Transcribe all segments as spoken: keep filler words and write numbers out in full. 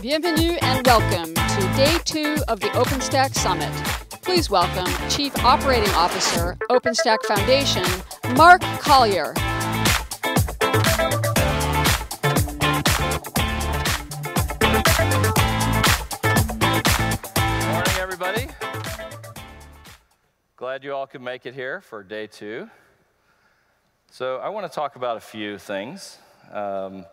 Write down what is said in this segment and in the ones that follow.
Bienvenue and welcome to day two of the OpenStack Summit. Please welcome Chief Operating Officer, OpenStack Foundation, Mark Collier. Good morning, everybody. Glad you all could make it here for day two. So I want to talk about a few things. Um,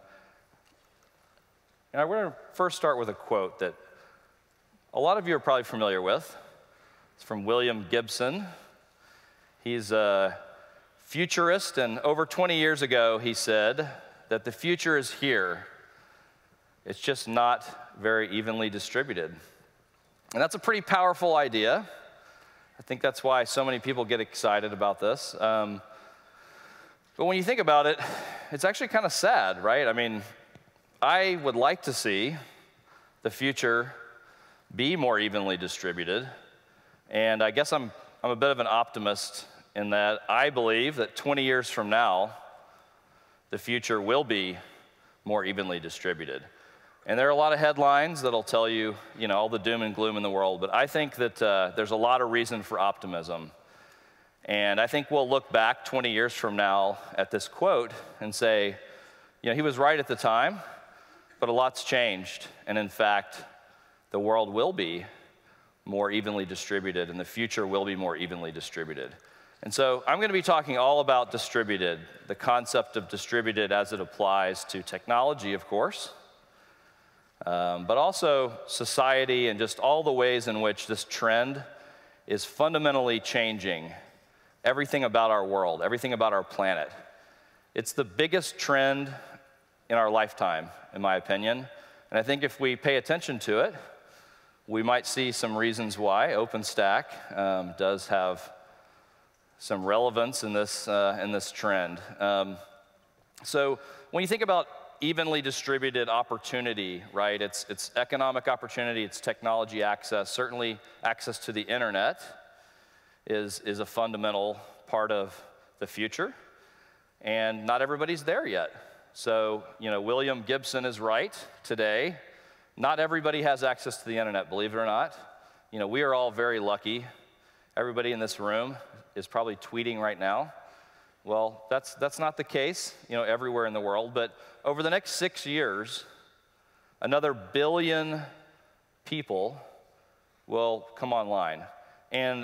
and I want to first start with a quote that a lot of you are probably familiar with. It's from William Gibson. He's a futurist, and over twenty years ago, he said that the future is here. It's just not very evenly distributed. And that's a pretty powerful idea. I think that's why so many people get excited about this. Um, but when you think about it, it's actually kind of sad, right? I mean, I would like to see the future be more evenly distributed. And I guess I'm, I'm a bit of an optimist in that I believe that twenty years from now, the future will be more evenly distributed. And there are a lot of headlines that'll tell you, you know, all the doom and gloom in the world, but I think that uh, there's a lot of reason for optimism. And I think we'll look back twenty years from now at this quote and say, you know, he was right at the time, but a lot's changed. And in fact, the world will be more evenly distributed, and the future will be more evenly distributed. And so I'm going to be talking all about distributed, the concept of distributed as it applies to technology, of course, um, but also society and just all the ways in which this trend is fundamentally changing everything about our world, everything about our planet. It's the biggest trend in our lifetime, in my opinion. And I think if we pay attention to it, we might see some reasons why OpenStack um, does have some relevance in this, uh, in this trend. Um, so when you think about evenly distributed opportunity, right, it's, it's economic opportunity, it's technology access, certainly access to the internet is, is a fundamental part of the future. And not everybody's there yet. So, you know, William Gibson is right today. Not everybody has access to the internet, believe it or not. You know, we are all very lucky. Everybody in this room is probably tweeting right now. Well, that's, that's not the case, you know, everywhere in the world. But over the next six years, another billion people will come online. And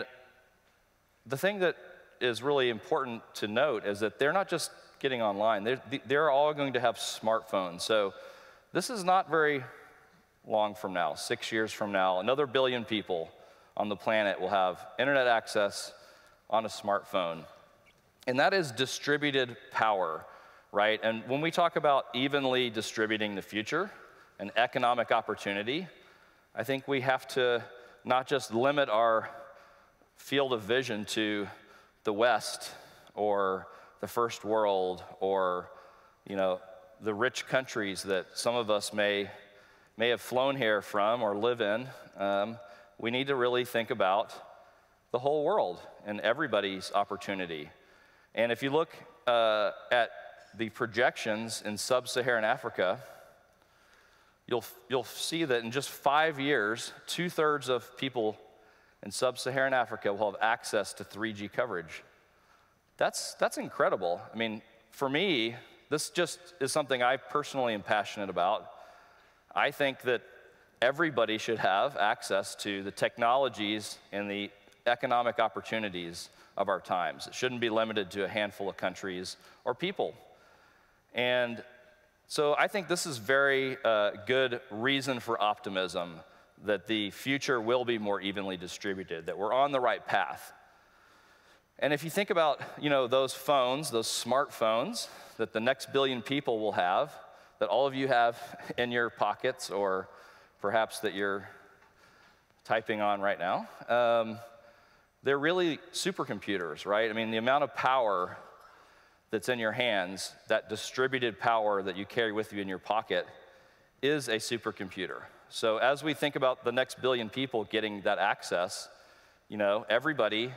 the thing that is really important to note is that they're not just getting online. They're, they're all going to have smartphones. So this is not very long from now, six years from now, another billion people on the planet will have internet access on a smartphone. And that is distributed power, right? And when we talk about evenly distributing the future and economic opportunity, I think we have to not just limit our field of vision to the West or the first world or, you know, the rich countries that some of us may, may have flown here from or live in. Um, we need to really think about the whole world and everybody's opportunity. And if you look uh, at the projections in sub-Saharan Africa, you'll, you'll see that in just five years, two-thirds of people in sub-Saharan Africa will have access to three G coverage. That's, that's incredible. I mean, for me, this just is something I personally am passionate about. I think that everybody should have access to the technologies and the economic opportunities of our times. It shouldn't be limited to a handful of countries or people. And so I think this is very uh, good reason for optimism that the future will be more evenly distributed, that we're on the right path. And if you think about, you know, those phones, those smartphones that the next billion people will have, that all of you have in your pockets or perhaps that you're typing on right now, um, they're really supercomputers, right? I mean, the amount of power that's in your hands, that distributed power that you carry with you in your pocket, is a supercomputer. So as we think about the next billion people getting that access, you know, everybody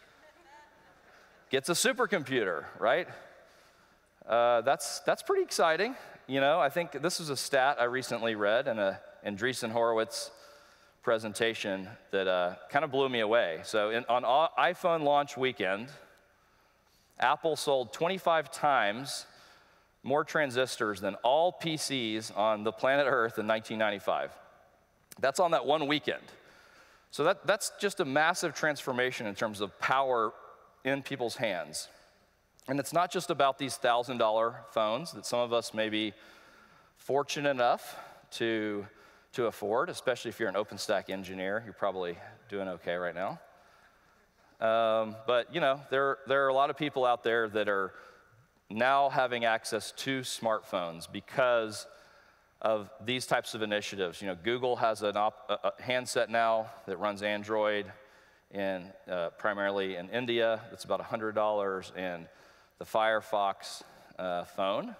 gets a supercomputer, right? Uh, that's, that's pretty exciting. You know, I think this is a stat I recently read in a Andreessen Horowitz presentation that uh, kind of blew me away. So in, on iPhone launch weekend, Apple sold twenty-five times more transistors than all P Cs on the planet Earth in nineteen ninety-five. That's on that one weekend. So that, that's just a massive transformation in terms of power in people's hands. And it's not just about these one thousand dollar phones that some of us may be fortunate enough to, to afford, especially if you're an OpenStack engineer. You're probably doing okay right now. Um, but you know, there, there are a lot of people out there that are now having access to smartphones because of these types of initiatives. You know, Google has an op a, a handset now that runs Android, in, uh, primarily in India. It's about one hundred dollars, and the Firefox uh, phone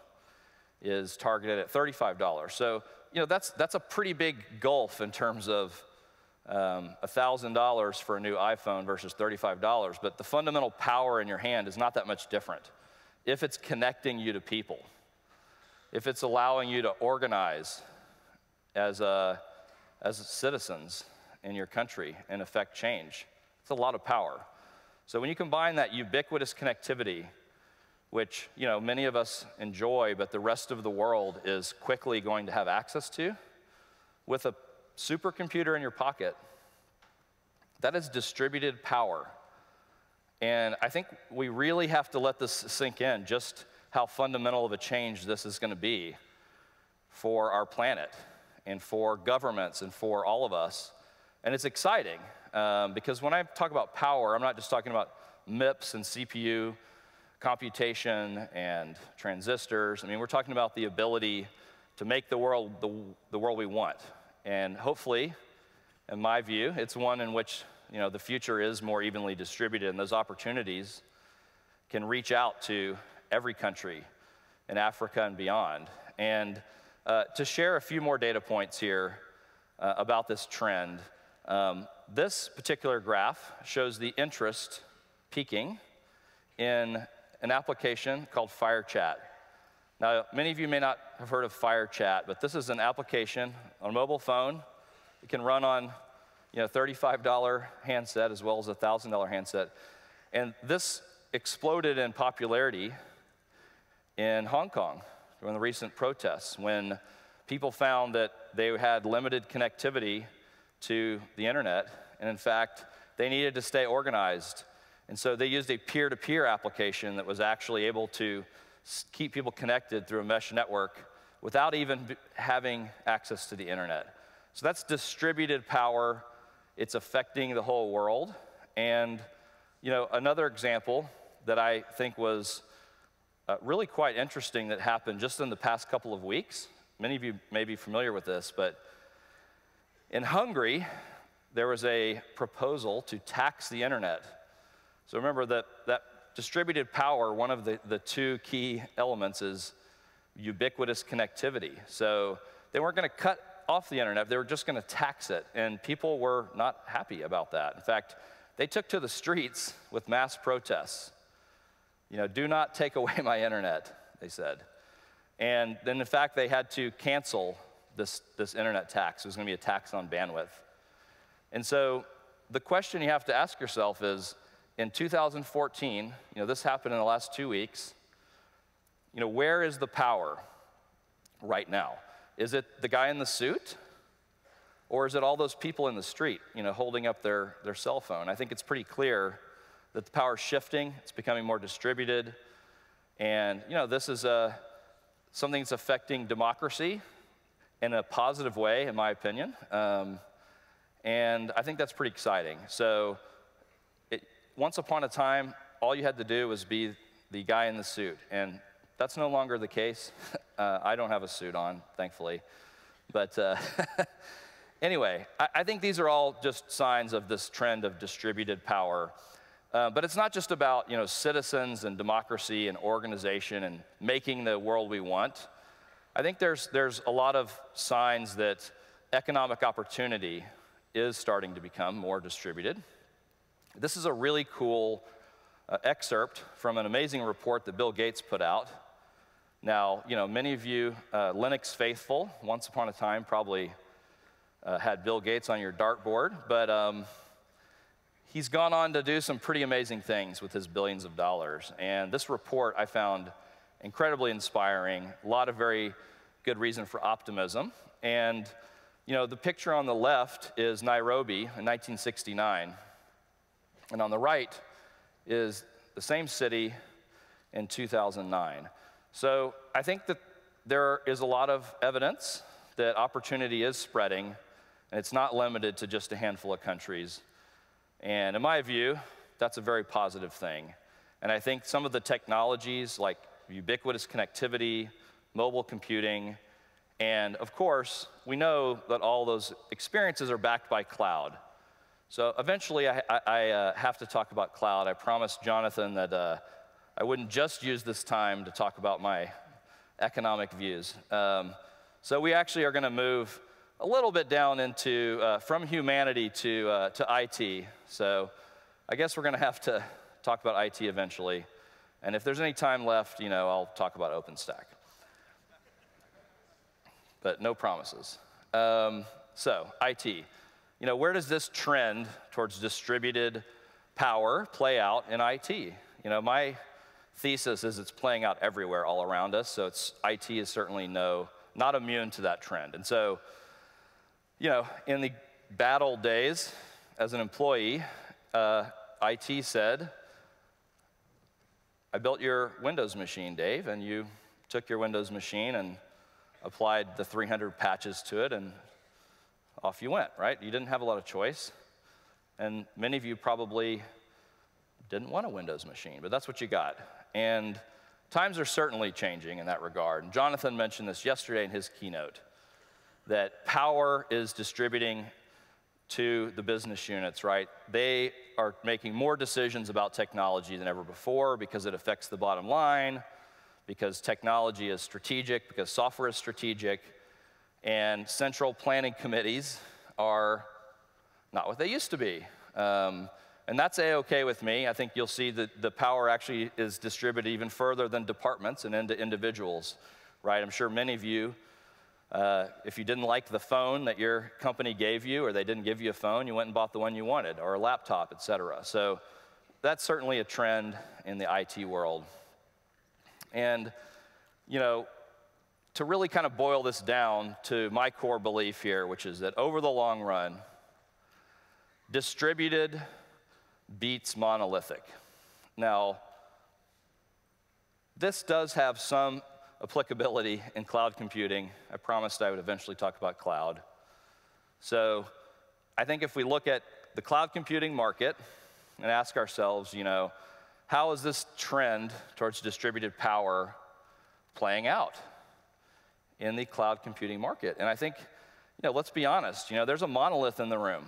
is targeted at thirty-five dollars. So, you know, that's, that's a pretty big gulf in terms of um, one thousand dollars for a new iPhone versus thirty-five dollars, but the fundamental power in your hand is not that much different if it's connecting you to people, if it's allowing you to organize as, a, as citizens in your country and affect change. It's a lot of power. So when you combine that ubiquitous connectivity, which you know many of us enjoy, but the rest of the world is quickly going to have access to, with a supercomputer in your pocket, that is distributed power. And I think we really have to let this sink in, just how fundamental of a change this is going to be for our planet and for governments and for all of us. And it's exciting, um, because when I talk about power, I'm not just talking about M I P S and C P U computation and transistors. I mean, we're talking about the ability to make the world the, the world we want. And hopefully, in my view, it's one in which you know, the future is more evenly distributed, and those opportunities can reach out to every country in Africa and beyond. And uh, to share a few more data points here uh, about this trend, um, this particular graph shows the interest peaking in an application called FireChat. Now, many of you may not have heard of FireChat, but this is an application on a mobile phone. It can run on you know, thirty-five dollar handset as well as a one thousand dollar handset. And this exploded in popularity in Hong Kong during the recent protests when people found that they had limited connectivity to the internet, and in fact, they needed to stay organized. And so they used a peer-to-peer application that was actually able to keep people connected through a mesh network without even having access to the internet. So that's distributed power. It's affecting the whole world. And you know, another example that I think was uh, really quite interesting that happened just in the past couple of weeks, many of you may be familiar with this, but in Hungary, there was a proposal to tax the internet. So remember that, that distributed power, one of the, the two key elements is ubiquitous connectivity. So they weren't going to cut off the internet, they were just going to tax it, and people were not happy about that. In fact, they took to the streets with mass protests. You know, do not take away my internet, they said. And then in fact, they had to cancel this, this internet tax. It was going to be a tax on bandwidth. And so the question you have to ask yourself is, in two thousand fourteen, you know, this happened in the last two weeks, you know, where is the power right now? Is it the guy in the suit? Or is it all those people in the street, you know, holding up their, their cell phone? I think it's pretty clear that the power's shifting, it's becoming more distributed, and you know, this is a, something that's affecting democracy in a positive way, in my opinion, um, and I think that's pretty exciting. So it, once upon a time, all you had to do was be the guy in the suit, and that's no longer the case. uh, I don't have a suit on, thankfully, but uh, anyway, I, I think these are all just signs of this trend of distributed power. Uh, but it's not just about you know, citizens and democracy and organization and making the world we want. I think there's, there's a lot of signs that economic opportunity is starting to become more distributed. This is a really cool uh, excerpt from an amazing report that Bill Gates put out. Now, you know, many of you uh, Linux faithful, once upon a time, probably uh, had Bill Gates on your dartboard, but um, he's gone on to do some pretty amazing things with his billions of dollars. And this report I found incredibly inspiring, a lot of very good reason for optimism. And you know, the picture on the left is Nairobi in nineteen sixty-nine, and on the right is the same city in two thousand nine. So I think that there is a lot of evidence that opportunity is spreading, and it's not limited to just a handful of countries. And in my view, that's a very positive thing. And I think some of the technologies like ubiquitous connectivity, mobile computing, and of course, we know that all those experiences are backed by cloud. So eventually, I, I, I uh, have to talk about cloud. I promised Jonathan that uh, I wouldn't just use this time to talk about my economic views. Um, so we actually are going to move a little bit down into, uh, from humanity to, uh, to I T. So I guess we're going to have to talk about I T eventually. And if there's any time left, you know, I'll talk about OpenStack. But no promises. Um, so I T. You know, where does this trend towards distributed power play out in I T? You know, my thesis is it's playing out everywhere all around us, so it's, I T is certainly no, not immune to that trend. And so, you know, in the bad old days, as an employee, uh, I T said, I built your Windows machine, Dave, and you took your Windows machine and applied the three hundred patches to it, and off you went, right? You didn't have a lot of choice. And many of you probably didn't want a Windows machine, but that's what you got. And times are certainly changing in that regard. And Jonathan mentioned this yesterday in his keynote, that power is distributing to the business units, right? They are making more decisions about technology than ever before because it affects the bottom line, because technology is strategic, because software is strategic, and central planning committees are not what they used to be. Um, and that's A-okay with me. I think you'll see that the power actually is distributed even further than departments and into individuals, right? I'm sure many of you, uh, if you didn't like the phone that your company gave you, or they didn't give you a phone, you went and bought the one you wanted, or a laptop, et cetera. So that's certainly a trend in the I T world. And, you know, to really kind of boil this down to my core belief here, which is that over the long run, distributed beats monolithic. Now, this does have some applicability in cloud computing. I promised I would eventually talk about cloud. So I think if we look at the cloud computing market and ask ourselves, you know, how is this trend towards distributed power playing out in the cloud computing market? And I think, you know, let's be honest, you know, there's a monolith in the room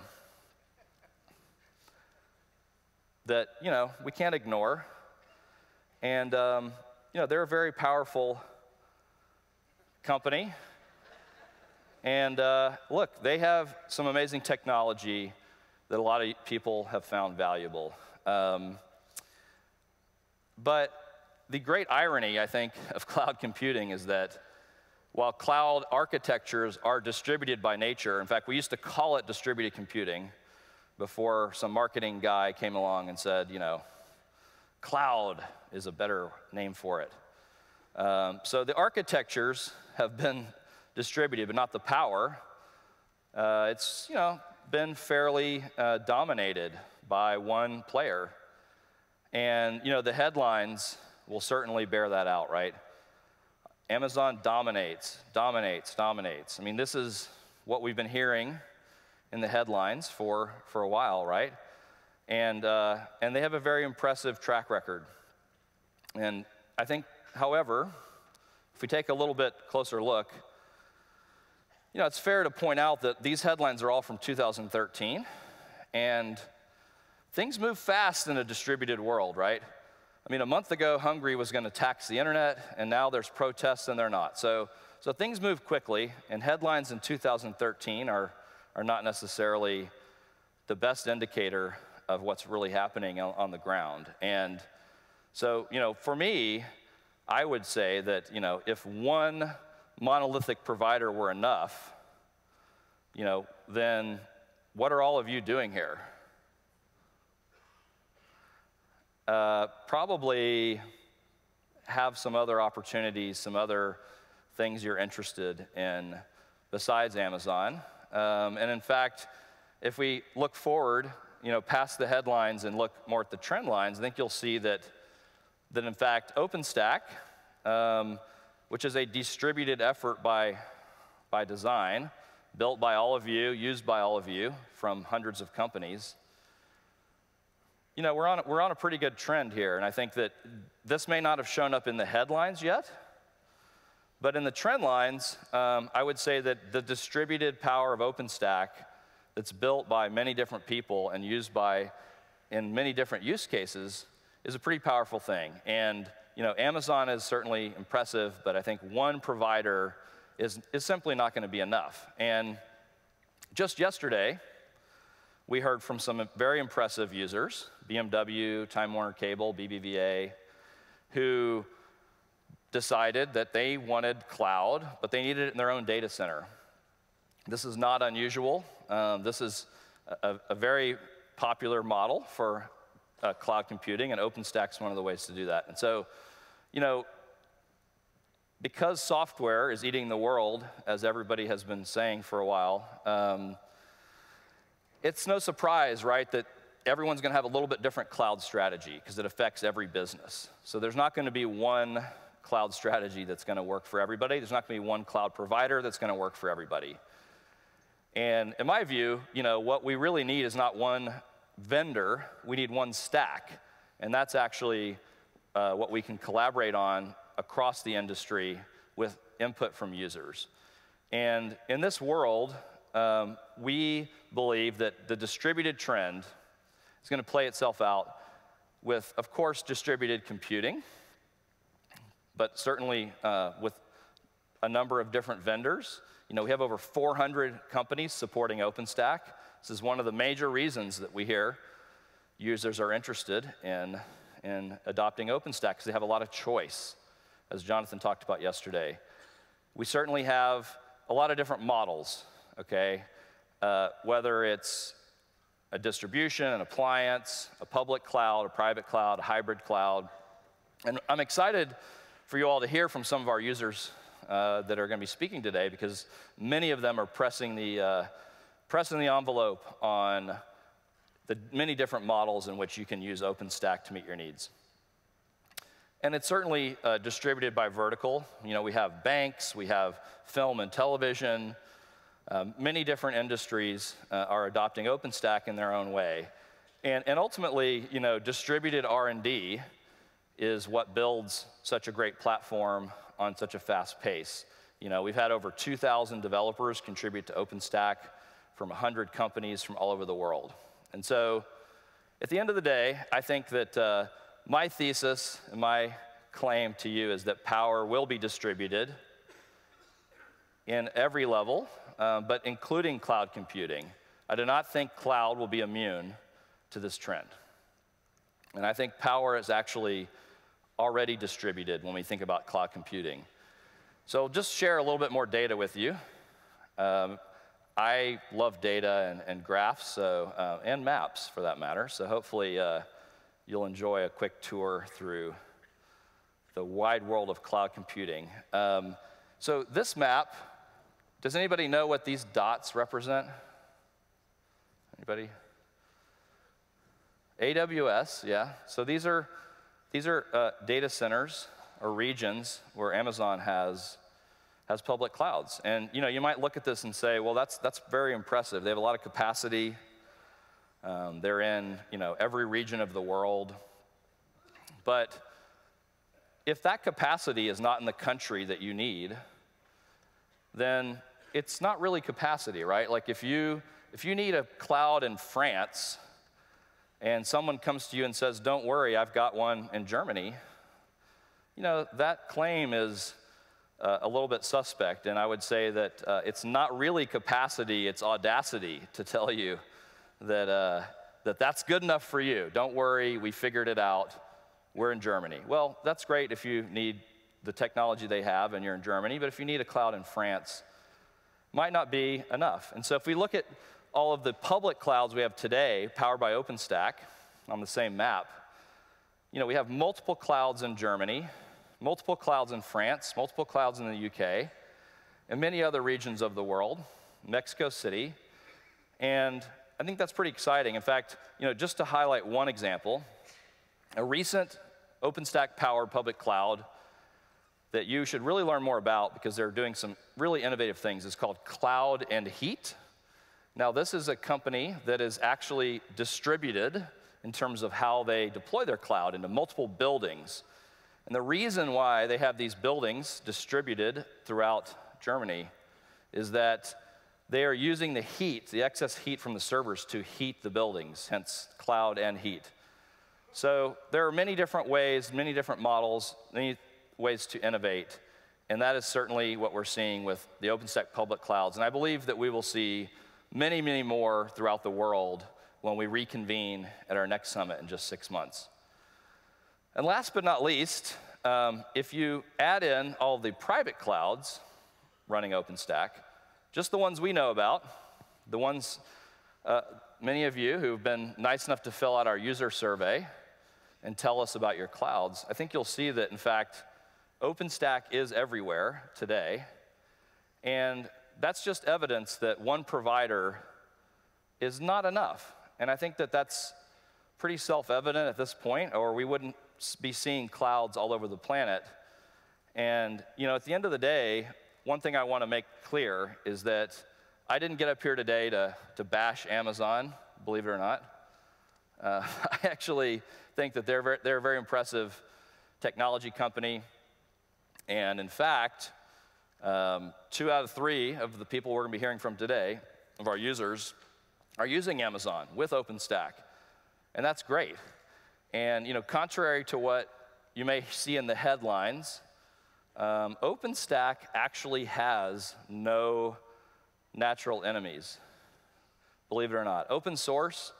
that, you know, we can't ignore. And, um, you know, they're a very powerful company. And uh, look, they have some amazing technology that a lot of people have found valuable. Um, But the great irony, I think, of cloud computing is that while cloud architectures are distributed by nature, in fact, we used to call it distributed computing before some marketing guy came along and said, you know, cloud is a better name for it. Um, so the architectures have been distributed, but not the power. Uh, it's, you know, been fairly uh, dominated by one player. And, you know, the headlines will certainly bear that out, right? Amazon dominates, dominates, dominates. I mean, this is what we've been hearing in the headlines for, for a while, right? And, uh, and they have a very impressive track record. And I think, however, if we take a little bit closer look, you know, it's fair to point out that these headlines are all from two thousand thirteen, and things move fast in a distributed world, right? I mean, a month ago, Hungary was going to tax the internet, and now there's protests and they're not. So, so things move quickly, and headlines in two thousand thirteen are, are not necessarily the best indicator of what's really happening on, on the ground. And so, you know, for me, I would say that, you know, if one monolithic provider were enough, you know, then what are all of you doing here? Uh, probably have some other opportunities, some other things you're interested in besides Amazon. Um, and in fact, if we look forward, you know, past the headlines and look more at the trend lines, I think you'll see that, that in fact, OpenStack, um, which is a distributed effort by, by design, built by all of you, used by all of you from hundreds of companies, you know, we're on, we're on a pretty good trend here. And I think that this may not have shown up in the headlines yet, but in the trend lines, um, I would say that the distributed power of OpenStack that's built by many different people and used by, in many different use cases, is a pretty powerful thing. And you know, Amazon is certainly impressive, but I think one provider is, is simply not going to be enough. And just yesterday, we heard from some very impressive users, B M W, Time Warner Cable, B B V A, who decided that they wanted cloud, but they needed it in their own data center. This is not unusual. Um, this is a, a very popular model for uh, cloud computing, and OpenStack is one of the ways to do that. And so, you know, because software is eating the world, as everybody has been saying for a while, um, it's no surprise, right, that everyone's going to have a little bit different cloud strategy because it affects every business. So there's not going to be one cloud strategy that's going to work for everybody. There's not going to be one cloud provider that's going to work for everybody. And in my view, you know, what we really need is not one vendor. We need one stack. And that's actually uh, what we can collaborate on across the industry with input from users. And in this world, um, we believe that the distributed trend is going to play itself out with, of course, distributed computing, but certainly uh, with a number of different vendors. You know, we have over four hundred companies supporting OpenStack. This is one of the major reasons that we hear users are interested in, in adopting OpenStack, because they have a lot of choice, as Jonathan talked about yesterday. We certainly have a lot of different models, okay? Uh, whether it's a distribution, an appliance, a public cloud, a private cloud, a hybrid cloud. And I'm excited for you all to hear from some of our users uh, that are going to be speaking today, because many of them are pressing the, uh, pressing the envelope on the many different models in which you can use OpenStack to meet your needs. And it's certainly uh, distributed by vertical. You know, we have banks, we have film and television. Um, many different industries uh, are adopting OpenStack in their own way. And, and ultimately, you know, distributed R and D is what builds such a great platform on such a fast pace. You know, we've had over two thousand developers contribute to OpenStack from one hundred companies from all over the world. And so, at the end of the day, I think that uh, my thesis and my claim to you is that power will be distributed in every level, uh, but including cloud computing. I do not think cloud will be immune to this trend. And I think power is actually already distributed when we think about cloud computing. So I'll just share a little bit more data with you. Um, I love data and, and graphs, so, uh, and maps for that matter, so hopefully uh, you'll enjoy a quick tour through the wide world of cloud computing. Um, so this map, does anybody know what these dots represent? Anybody? A W S, yeah. So these are, these are uh, data centers or regions where Amazon has, has public clouds. And you know, you might look at this and say, well, that's, that's very impressive. They have a lot of capacity. Um, they're in you know, every region of the world. But if that capacity is not in the country that you need, then it's not really capacity, right? Like if you, if you need a cloud in France, and someone comes to you and says, don't worry, I've got one in Germany, you know, that claim is uh, a little bit suspect. And I would say that uh, it's not really capacity, it's audacity to tell you that, uh, that that's good enough for you. Don't worry, we figured it out. We're in Germany. Well, that's great if you need the technology they have and you're in Germany, but if you need a cloud in France, might not be enough. And so if we look at all of the public clouds we have today, powered by OpenStack, on the same map, you know, we have multiple clouds in Germany, multiple clouds in France, multiple clouds in the U K, and many other regions of the world, Mexico City, and I think that's pretty exciting. In fact, you know, just to highlight one example, a recent OpenStack-powered public cloud that you should really learn more about because they're doing some really innovative things is called Cloud and Heat. Now, this is a company that is actually distributed in terms of how they deploy their cloud into multiple buildings. And the reason why they have these buildings distributed throughout Germany is that they are using the heat, the excess heat from the servers to heat the buildings, hence cloud and heat. So there are many different ways, many different models, many ways to innovate, and that is certainly what we're seeing with the OpenStack public clouds. And I believe that we will see many, many more throughout the world when we reconvene at our next summit in just six months. And last but not least, um, if you add in all the private clouds running OpenStack, just the ones we know about, the ones, uh, many of you who've been nice enough to fill out our user survey and tell us about your clouds, I think you'll see that, in fact, OpenStack is everywhere today. And that's just evidence that one provider is not enough. And I think that that's pretty self-evident at this point, or we wouldn't be seeing clouds all over the planet. And you know, at the end of the day, one thing I want to make clear is that I didn't get up here today to, to bash Amazon, believe it or not. Uh, I actually think that they're, very, they're a very impressive technology company. And in fact, um, two out of three of the people we're going to be hearing from today, of our users, are using Amazon with OpenStack. And that's great. And you know, contrary to what you may see in the headlines, um, OpenStack actually has no natural enemies, believe it or not. Open source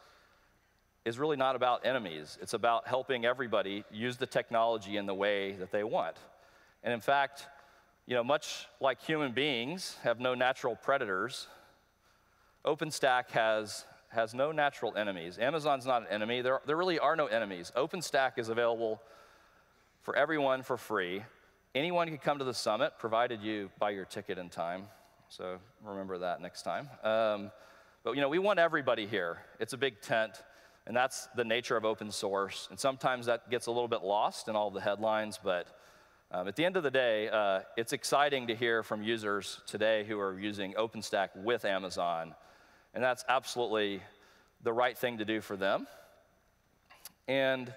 is really not about enemies. It's about helping everybody use the technology in the way that they want. And in fact, you know, much like human beings have no natural predators, OpenStack has, has no natural enemies. Amazon's not an enemy. There, there really are no enemies. OpenStack is available for everyone for free. Anyone can come to the summit, provided you buy your ticket in time. So remember that next time. Um, but you know, we want everybody here. It's a big tent, and that's the nature of open source. And sometimes that gets a little bit lost in all the headlines, but um, at the end of the day, uh, it's exciting to hear from users today who are using OpenStack with Amazon. And that's absolutely the right thing to do for them. And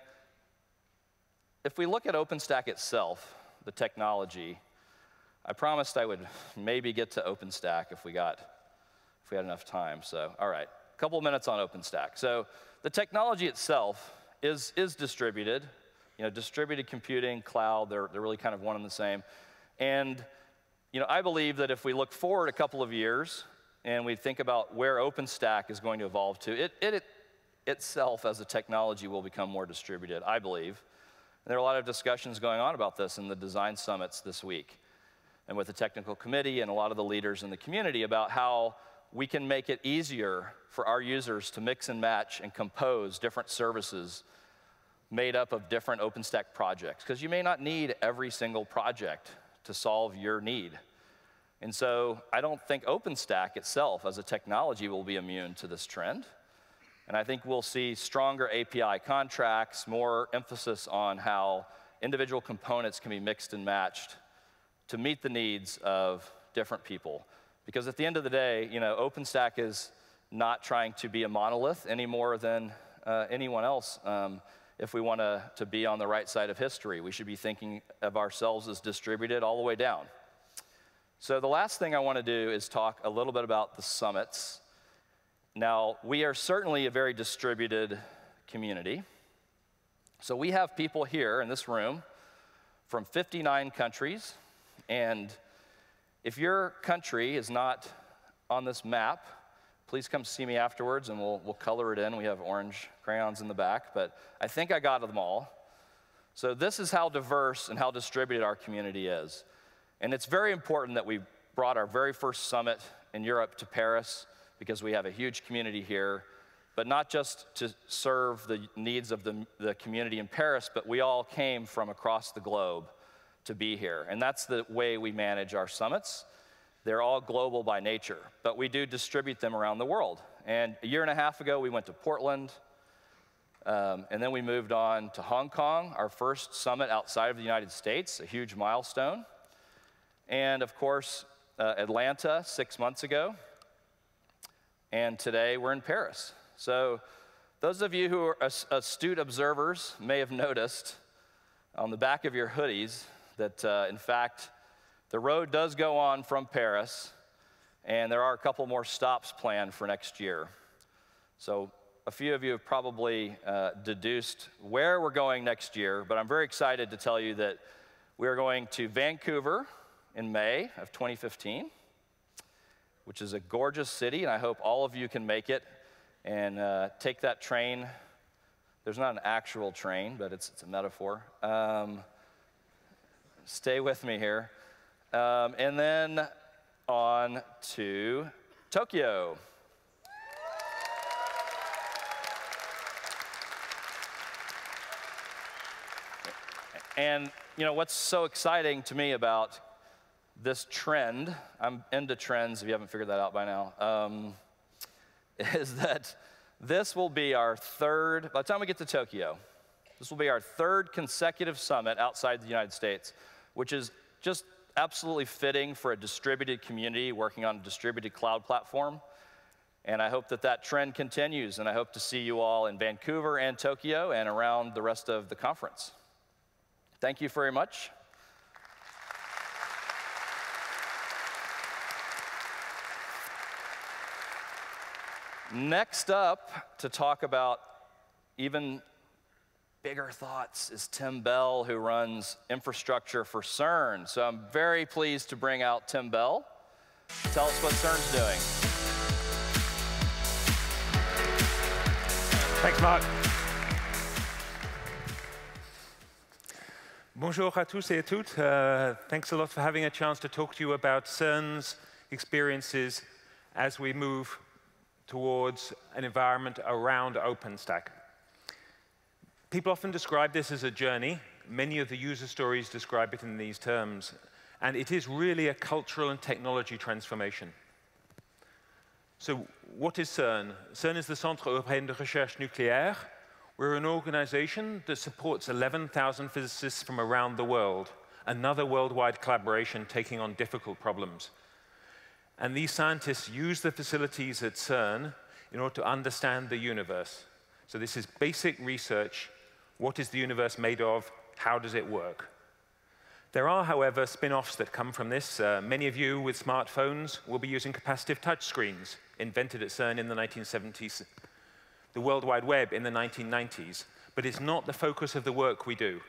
if we look at OpenStack itself, the technology, I promised I would maybe get to OpenStack if we got, if we had enough time. So, all right, a couple of minutes on OpenStack. So the technology itself is, is distributed. You know, distributed computing, cloud, they're, they're really kind of one and the same. And you know, I believe that if we look forward a couple of years and we think about where OpenStack is going to evolve to, it, it, it itself as a technology will become more distributed, I believe. And there are a lot of discussions going on about this in the design summits this week and with the technical committee and a lot of the leaders in the community about how we can make it easier for our users to mix and match and compose different services made up of different OpenStack projects, because you may not need every single project to solve your need. And so I don't think OpenStack itself as a technology will be immune to this trend. And I think we'll see stronger A P I contracts, more emphasis on how individual components can be mixed and matched to meet the needs of different people. Because at the end of the day, you know, OpenStack is not trying to be a monolith any more than uh, anyone else. Um, if we want to, to be on the right side of history, we should be thinking of ourselves as distributed all the way down. So the last thing I want to do is talk a little bit about the summits. Now, we are certainly a very distributed community. So we have people here in this room from fifty-nine countries. And if your country is not on this map, please come see me afterwards and we'll, we'll color it in. We have orange crayons in the back, but I think I got them all. So this is how diverse and how distributed our community is. And it's very important that we brought our very first summit in Europe to Paris because we have a huge community here, but not just to serve the needs of the, the community in Paris, but we all came from across the globe to be here. And that's the way we manage our summits. They're all global by nature, but we do distribute them around the world. And a year and a half ago, we went to Portland, um, and then we moved on to Hong Kong, our first summit outside of the United States, a huge milestone. And of course, uh, Atlanta six months ago, and today we're in Paris. So those of you who are astute observers may have noticed on the back of your hoodies that, uh, in fact, the road does go on from Paris, and there are a couple more stops planned for next year. So a few of you have probably uh, deduced where we're going next year, but I'm very excited to tell you that we're going to Vancouver in May of twenty fifteen, which is a gorgeous city, and I hope all of you can make it and uh, take that train. There's not an actual train, but it's, it's a metaphor. Um, stay with me here. Um, and then on to Tokyo. And you know what's so exciting to me about this trend, I'm into trends if you haven't figured that out by now, um, is that this will be our third, by the time we get to Tokyo, this will be our third consecutive summit outside the United States, which is just absolutely fitting for a distributed community working on a distributed cloud platform. And I hope that that trend continues, and I hope to see you all in Vancouver and Tokyo and around the rest of the conference. Thank you very much. Next up to talk about even bigger thoughts is Tim Bell, who runs infrastructure for CERN. So I'm very pleased to bring out Tim Bell. Tell us what CERN's doing. Thanks, Mark. Bonjour à tous et à toutes. Uh, thanks a lot for having a chance to talk to you about CERN's experiences as we move towards an environment around OpenStack. People often describe this as a journey. Many of the user stories describe it in these terms. And it is really a cultural and technology transformation. So what is CERN? CERN is the Centre Européen de Recherche Nucléaire. We're an organization that supports eleven thousand physicists from around the world, another worldwide collaboration taking on difficult problems. And these scientists use the facilities at CERN in order to understand the universe. So this is basic research. What is the universe made of? How does it work? There are, however, spin-offs that come from this. Uh, many of you with smartphones will be using capacitive touchscreens, invented at CERN in the nineteen seventies, the World Wide Web in the nineteen nineties. But it's not the focus of the work we do.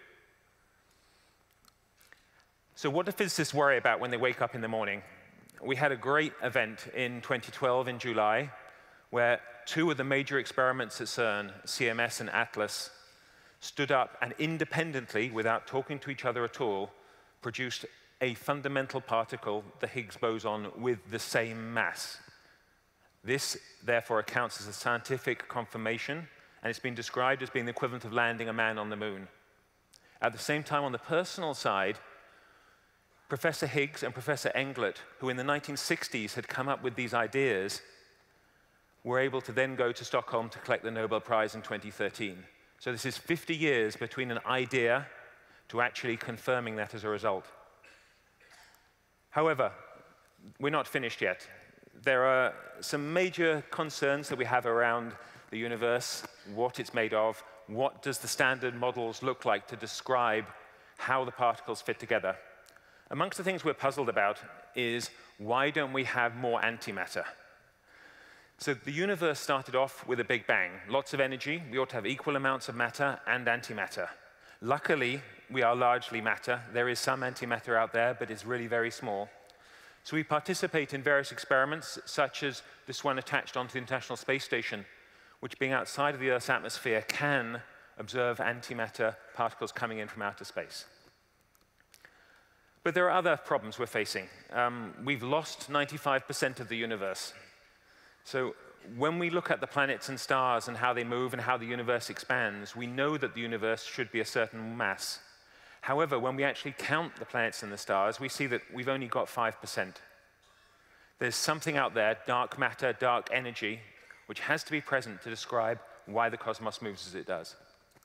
So what do physicists worry about when they wake up in the morning? We had a great event in twenty twelve in July, where two of the major experiments at CERN, C M S and ATLAS, stood up and independently, without talking to each other at all, produced a fundamental particle, the Higgs boson, with the same mass. This, therefore, accounts as a scientific confirmation, and it's been described as being the equivalent of landing a man on the moon. At the same time, on the personal side, Professor Higgs and Professor Englert, who in the nineteen sixties had come up with these ideas, were able to then go to Stockholm to collect the Nobel Prize in twenty thirteen. So this is fifty years between an idea to actually confirming that as a result. However, we're not finished yet. There are some major concerns that we have around the universe, what it's made of, what does the standard models look like to describe how the particles fit together. Amongst the things we're puzzled about is why don't we have more antimatter? So the universe started off with a big bang, lots of energy. We ought to have equal amounts of matter and antimatter. Luckily, we are largely matter. There is some antimatter out there, but it's really very small. So we participate in various experiments, such as this one attached onto the International Space Station, which, being outside of the Earth's atmosphere, can observe antimatter particles coming in from outer space. But there are other problems we're facing. Um, we've lost ninety-five percent of the universe. So when we look at the planets and stars and how they move and how the universe expands, we know that the universe should be a certain mass. However, when we actually count the planets and the stars, we see that we've only got five percent. There's something out there, dark matter, dark energy, which has to be present to describe why the cosmos moves as it does.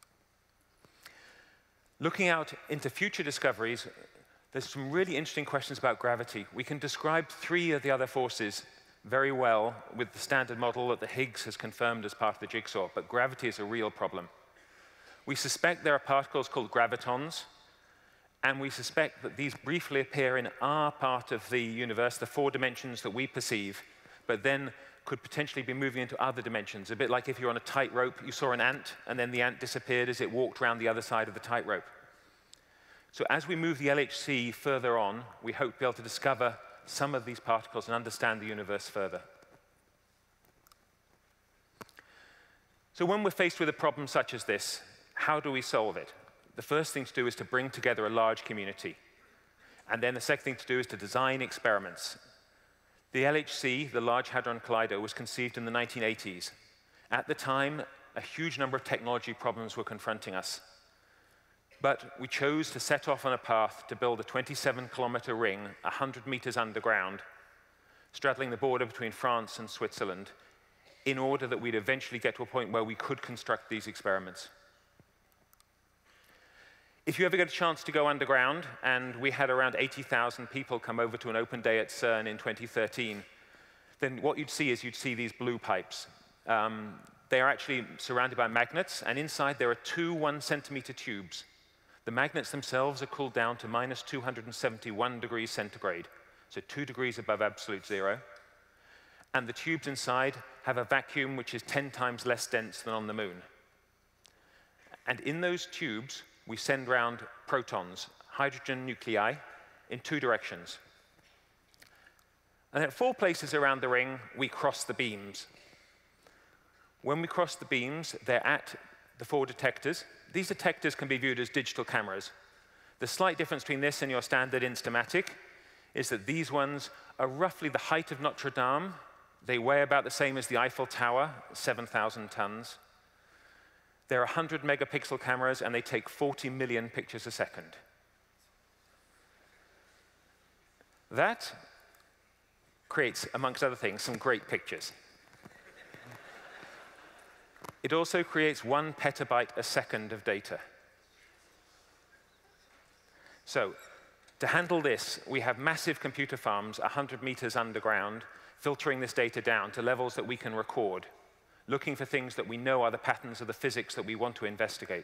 Looking out into future discoveries, there's some really interesting questions about gravity. We can describe three of the other forces very well with the standard model that the Higgs has confirmed as part of the jigsaw, but gravity is a real problem. We suspect there are particles called gravitons, and we suspect that these briefly appear in our part of the universe, the four dimensions that we perceive, but then could potentially be moving into other dimensions, a bit like if you're on a tightrope, you saw an ant, and then the ant disappeared as it walked around the other side of the tightrope. So as we move the L H C further on, we hope to be able to discover some of these particles and understand the universe further. So when we're faced with a problem such as this, how do we solve it? The first thing to do is to bring together a large community. And then the second thing to do is to design experiments. The L H C, the Large Hadron Collider, was conceived in the nineteen eighties. At the time, a huge number of technology problems were confronting us. But we chose to set off on a path to build a twenty-seven kilometer ring, one hundred meters underground, straddling the border between France and Switzerland, in order that we'd eventually get to a point where we could construct these experiments. If you ever get a chance to go underground, and we had around eighty thousand people come over to an open day at CERN in twenty thirteen, then what you'd see is you'd see these blue pipes. Um, they are actually surrounded by magnets, and inside there are two one centimeter tubes. The magnets themselves are cooled down to minus two hundred seventy-one degrees centigrade, so two degrees above absolute zero. And the tubes inside have a vacuum which is ten times less dense than on the moon. And in those tubes, we send round protons, hydrogen nuclei, in two directions. And at four places around the ring, we cross the beams. When we cross the beams, they're at the four detectors. These detectors can be viewed as digital cameras. The slight difference between this and your standard Instamatic is that these ones are roughly the height of Notre Dame. They weigh about the same as the Eiffel Tower, seven thousand tons. They're one hundred megapixel cameras, and they take forty million pictures a second. That creates, amongst other things, some great pictures. It also creates one petabyte a second of data. So to handle this, we have massive computer farms one hundred meters underground, filtering this data down to levels that we can record, looking for things that we know are the patterns of the physics that we want to investigate.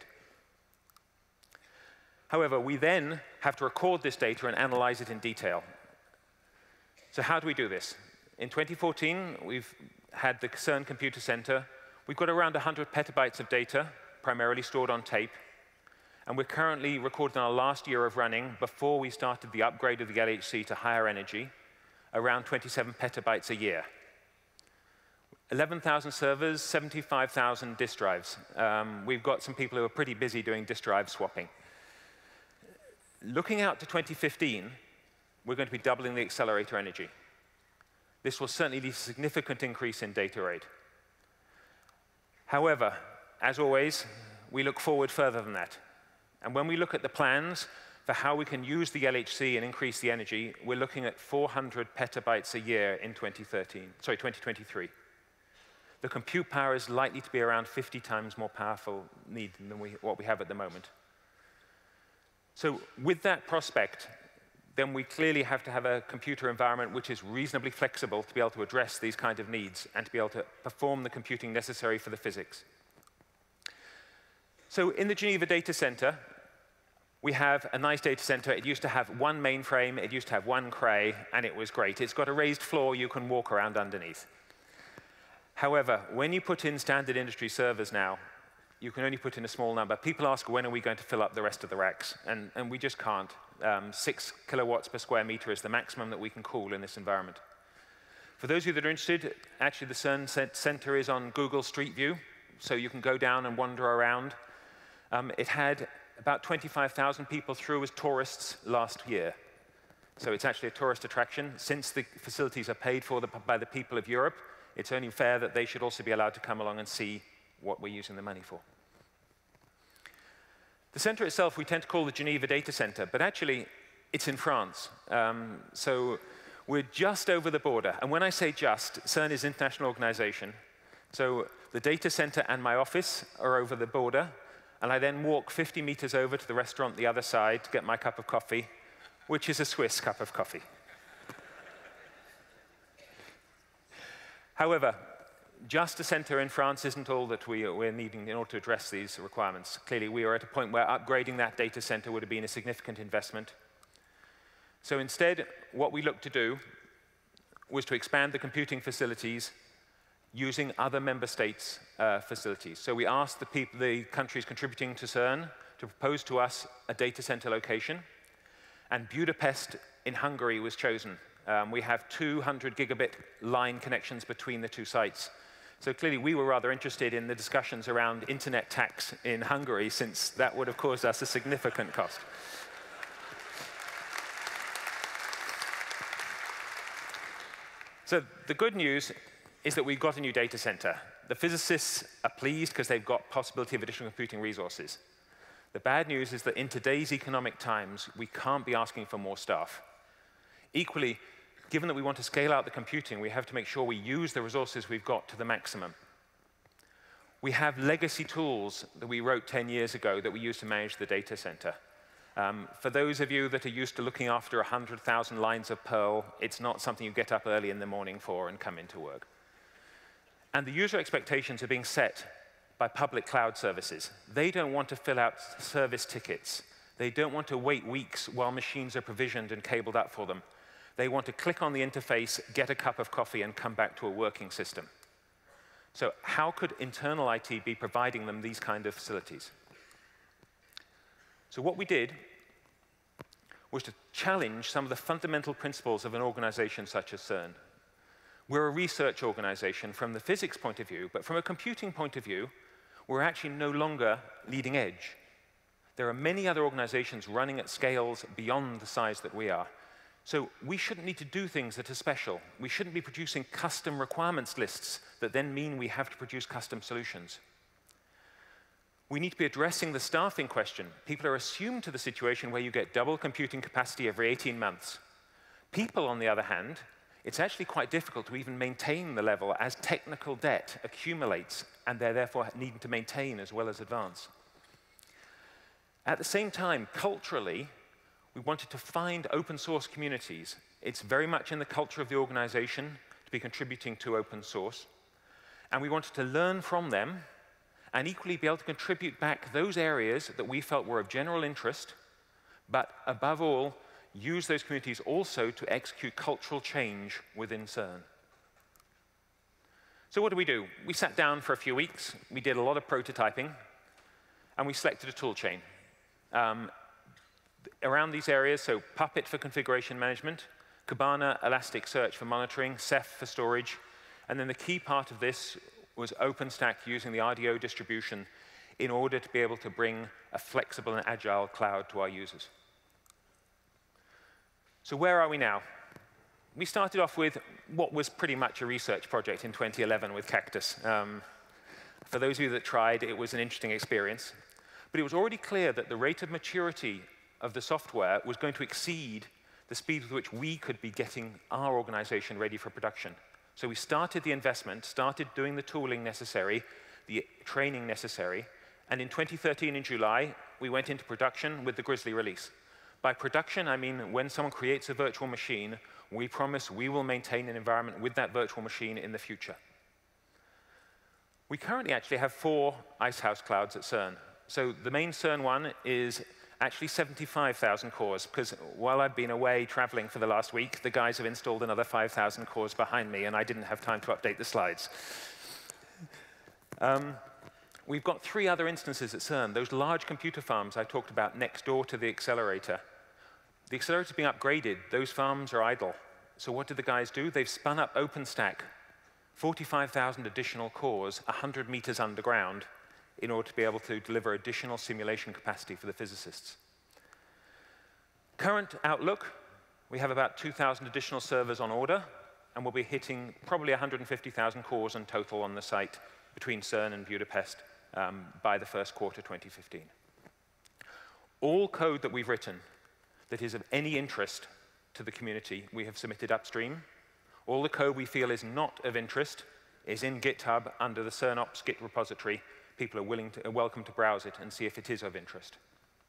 However, we then have to record this data and analyze it in detail. So how do we do this? In twenty fourteen, we've had the CERN Computer Center. We've got around one hundred petabytes of data, primarily stored on tape. And we're currently recording our last year of running before we started the upgrade of the L H C to higher energy, around twenty-seven petabytes a year. eleven thousand servers, seventy-five thousand disk drives. Um, we've got some people who are pretty busy doing disk drive swapping. Looking out to twenty fifteen, we're going to be doubling the accelerator energy. This will certainly lead to a significant increase in data rate. However, as always, we look forward further than that. And when we look at the plans for how we can use the L H C and increase the energy, we're looking at four hundred petabytes a year in twenty thirteen, sorry, twenty twenty-three. The compute power is likely to be around fifty times more powerful need than we, what we have at the moment. So with that prospect, then we clearly have to have a computer environment which is reasonably flexible to be able to address these kind of needs and to be able to perform the computing necessary for the physics. So in the Geneva data center, we have a nice data center. It used to have one mainframe, it used to have one Cray, and it was great. It's got a raised floor you can walk around underneath. However, when you put in standard industry servers now, you can only put in a small number. People ask, when are we going to fill up the rest of the racks? And, and we just can't. Um, six kilowatts per square meter is the maximum that we can cool in this environment. For those of you that are interested, actually the CERN Center is on Google Street View, so you can go down and wander around. Um, it had about twenty-five thousand people through as tourists last year. So it's actually a tourist attraction. Since the facilities are paid for the, by the people of Europe, it's only fair that they should also be allowed to come along and see what we're using the money for. The center itself we tend to call the Geneva Data Center, but actually it's in France. Um, so we're just over the border. And when I say just, CERN is an international organization. So the data center and my office are over the border, and I then walk fifty meters over to the restaurant the other side to get my cup of coffee, which is a Swiss cup of coffee. However, just a center in France isn't all that we, we're needing in order to address these requirements. Clearly, we are at a point where upgrading that data center would have been a significant investment. So instead, what we looked to do was to expand the computing facilities using other member states' uh, facilities. So we asked the, people, the countries contributing to CERN to propose to us a data center location, and Budapest in Hungary was chosen. Um, we have two hundred gigabit line connections between the two sites. So clearly, we were rather interested in the discussions around internet tax in Hungary, since that would have caused us a significant cost. So the good news is that we've got a new data center. The physicists are pleased because they've got possibility of additional computing resources. The bad news is that in today's economic times, we can't be asking for more staff. Equally, given that we want to scale out the computing, we have to make sure we use the resources we've got to the maximum. We have legacy tools that we wrote ten years ago that we use to manage the data center. Um, for those of you that are used to looking after one hundred thousand lines of Perl, it's not something you get up early in the morning for and come into work. And the user expectations are being set by public cloud services. They don't want to fill out service tickets. They don't want to wait weeks while machines are provisioned and cabled up for them. They want to click on the interface, get a cup of coffee, and come back to a working system. So how could internal I T be providing them these kind of facilities? So what we did was to challenge some of the fundamental principles of an organization such as CERN. We're a research organization from the physics point of view, but from a computing point of view, we're actually no longer leading edge. There are many other organizations running at scales beyond the size that we are. So we shouldn't need to do things that are special. We shouldn't be producing custom requirements lists that then mean we have to produce custom solutions. We need to be addressing the staffing question. People are assumed to the situation where you get double computing capacity every eighteen months. People, on the other hand, it's actually quite difficult to even maintain the level as technical debt accumulates, and they're therefore needing to maintain as well as advance. At the same time, culturally, we wanted to find open source communities. It's very much in the culture of the organization to be contributing to open source. And we wanted to learn from them and equally be able to contribute back those areas that we felt were of general interest, but above all, use those communities also to execute cultural change within CERN. So what did we do? We sat down for a few weeks, we did a lot of prototyping, and we selected a tool chain. Um, around these areas, so Puppet for configuration management, Kibana Elasticsearch for monitoring, Ceph for storage, and then the key part of this was OpenStack using the R D O distribution in order to be able to bring a flexible and agile cloud to our users. So where are we now? We started off with what was pretty much a research project in twenty eleven with Cactus. Um, for those of you that tried, it was an interesting experience. But it was already clear that the rate of maturity of the software was going to exceed the speed with which we could be getting our organization ready for production. So we started the investment, started doing the tooling necessary, the training necessary, and in twenty thirteen, in July, we went into production with the Grizzly release. By production, I mean when someone creates a virtual machine, we promise we will maintain an environment with that virtual machine in the future. We currently actually have four Icehouse clouds at CERN. So the main CERN one is actually seventy-five thousand cores, because while I've been away traveling for the last week, the guys have installed another five thousand cores behind me, and I didn't have time to update the slides. Um, we've got three other instances at CERN, those large computer farms I talked about next door to the accelerator. The accelerator is being upgraded. Those farms are idle. So what did the guys do? They've spun up OpenStack, forty-five thousand additional cores, one hundred meters underground, in order to be able to deliver additional simulation capacity for the physicists. Current outlook, We have about two thousand additional servers on order, and we'll be hitting probably one hundred fifty thousand cores in total on the site between CERN and Budapest um, by the first quarter twenty fifteen. All code that we've written that is of any interest to the community, we have submitted upstream. All the code we feel is not of interest is in GitHub under the CERNOps Git repository. People are, willing to, are welcome to browse it and see if it is of interest.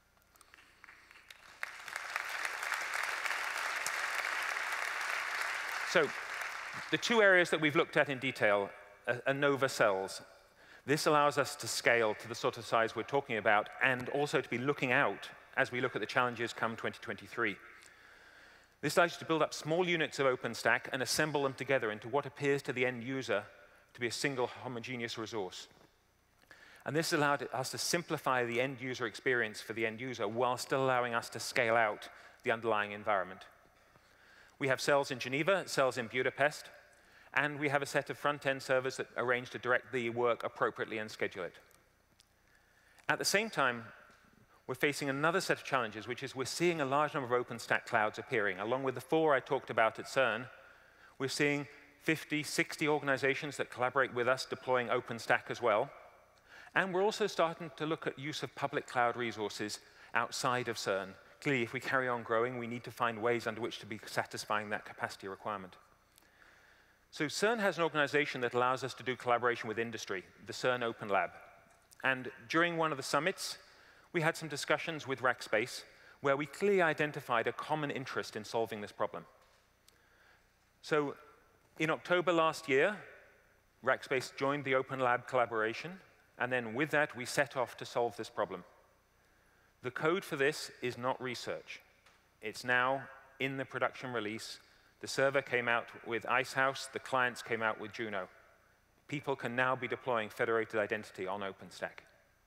So the two areas that we've looked at in detail are, are Nova cells. This allows us to scale to the sort of size we're talking about and also to be looking out as we look at the challenges come twenty twenty-three. This allows you to build up small units of OpenStack and assemble them together into what appears to the end user to be a single homogeneous resource. And this allowed us to simplify the end user experience for the end user while still allowing us to scale out the underlying environment. We have cells in Geneva, cells in Budapest, and we have a set of front-end servers that arrange to direct the work appropriately and schedule it. At the same time, we're facing another set of challenges, which is we're seeing a large number of OpenStack clouds appearing. Along with the four I talked about at CERN, we're seeing fifty, sixty organizations that collaborate with us deploying OpenStack as well. And we're also starting to look at use of public cloud resources outside of CERN. Clearly, if we carry on growing, we need to find ways under which to be satisfying that capacity requirement. So CERN has an organization that allows us to do collaboration with industry, the CERN Open Lab. And during one of the summits, we had some discussions with Rackspace where we clearly identified a common interest in solving this problem. So in October last year, Rackspace joined the Open Lab collaboration, and then with that, we set off to solve this problem. The code for this is not research. It's now in the production release. The server came out with Icehouse. The clients came out with Juno. People can now be deploying federated identity on OpenStack.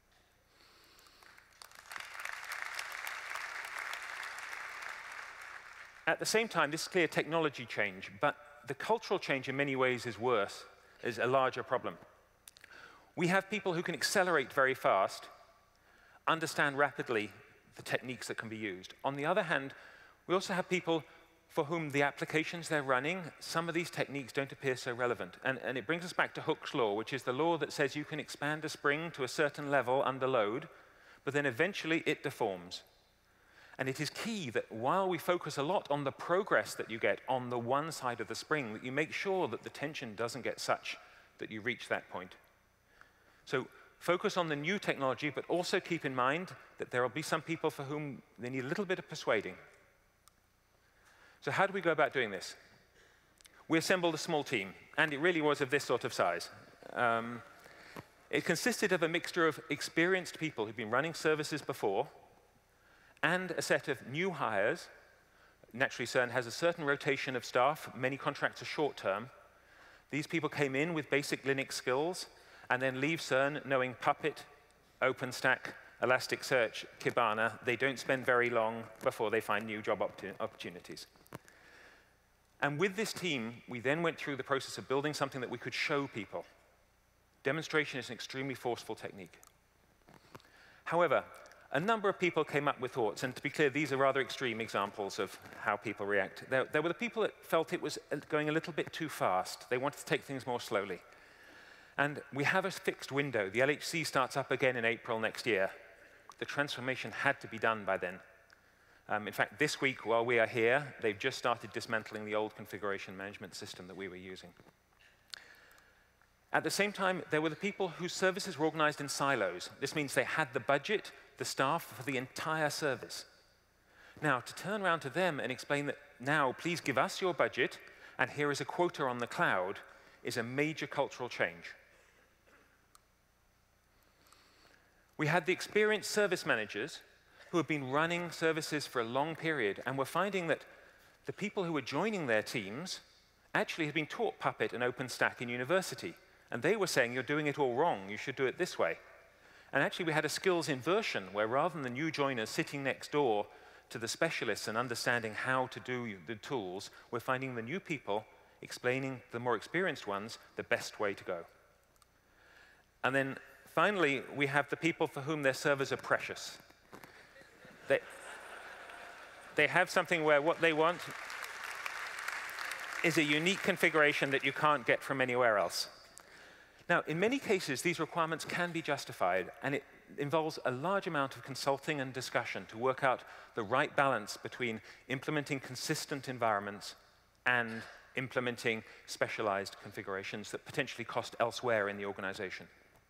At the same time, this is clear technology change, but the cultural change in many ways is worse, is a larger problem. We have people who can accelerate very fast, understand rapidly the techniques that can be used. On the other hand, we also have people for whom the applications they're running, some of these techniques don't appear so relevant. And, and it brings us back to Hooke's law, which is the law that says you can expand a spring to a certain level under load, but then eventually it deforms. And it is key that while we focus a lot on the progress that you get on the one side of the spring, that you make sure that the tension doesn't get such that you reach that point. So focus on the new technology, but also keep in mind that there will be some people for whom they need a little bit of persuading. So how do we go about doing this? We assembled a small team, and it really was of this sort of size. Um, it consisted of a mixture of experienced people who've been running services before, and a set of new hires. Naturally, CERN has a certain rotation of staff. Many contracts are short-term. These people came in with basic Linux skills and then leave CERN knowing Puppet, OpenStack, Elasticsearch, Kibana. They don't spend very long before they find new job opportunities. And with this team, we then went through the process of building something that we could show people. Demonstration is an extremely forceful technique. However, a number of people came up with thoughts, and to be clear, these are rather extreme examples of how people react. There, there were the people that felt it was going a little bit too fast. They wanted to take things more slowly. And we have a fixed window. The L H C starts up again in April next year. The transformation had to be done by then. Um, in fact, this week, while we are here, they've just started dismantling the old configuration management system that we were using. At the same time, there were the people whose services were organized in silos. This means they had the budget, the staff for the entire service. Now, to turn around to them and explain that, now, please give us your budget, and here is a quota on the cloud, is a major cultural change. We had the experienced service managers who had been running services for a long period, and were finding that the people who were joining their teams actually had been taught Puppet and OpenStack in university. And they were saying, you're doing it all wrong, you should do it this way. And actually, we had a skills inversion, where rather than the new joiners sitting next door to the specialists and understanding how to do the tools, we're finding the new people explaining the more experienced ones the best way to go. And then finally, we have the people for whom their servers are precious. They, they have something where what they want is a unique configuration that you can't get from anywhere else. Now, in many cases, these requirements can be justified, and it involves a large amount of consulting and discussion to work out the right balance between implementing consistent environments and implementing specialized configurations that potentially cost elsewhere in the organization.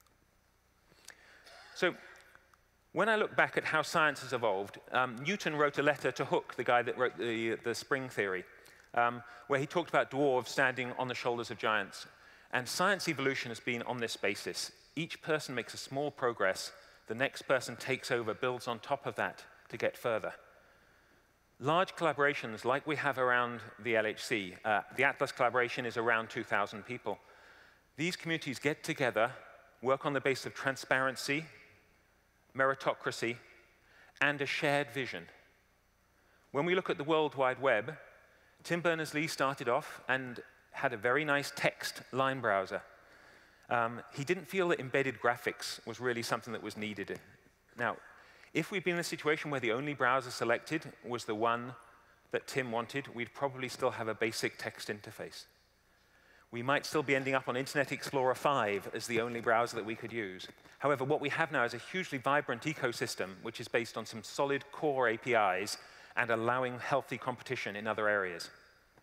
So when I look back at how science has evolved, um, Newton wrote a letter to Hooke, the guy that wrote the, the spring theory, um, where he talked about dwarves standing on the shoulders of giants. And science evolution has been on this basis. Each person makes a small progress. The next person takes over, builds on top of that to get further. Large collaborations like we have around the L H C, uh, the Atlas collaboration is around two thousand people. These communities get together, work on the basis of transparency, meritocracy, and a shared vision. When we look at the World Wide Web, Tim Berners-Lee started off and had a very nice text line browser. Um, he didn't feel that embedded graphics was really something that was needed. Now, if we'd been in a situation where the only browser selected was the one that Tim wanted, we'd probably still have a basic text interface. We might still be ending up on Internet Explorer five as the only browser that we could use. However, what we have now is a hugely vibrant ecosystem, which is based on some solid core A P Is and allowing healthy competition in other areas.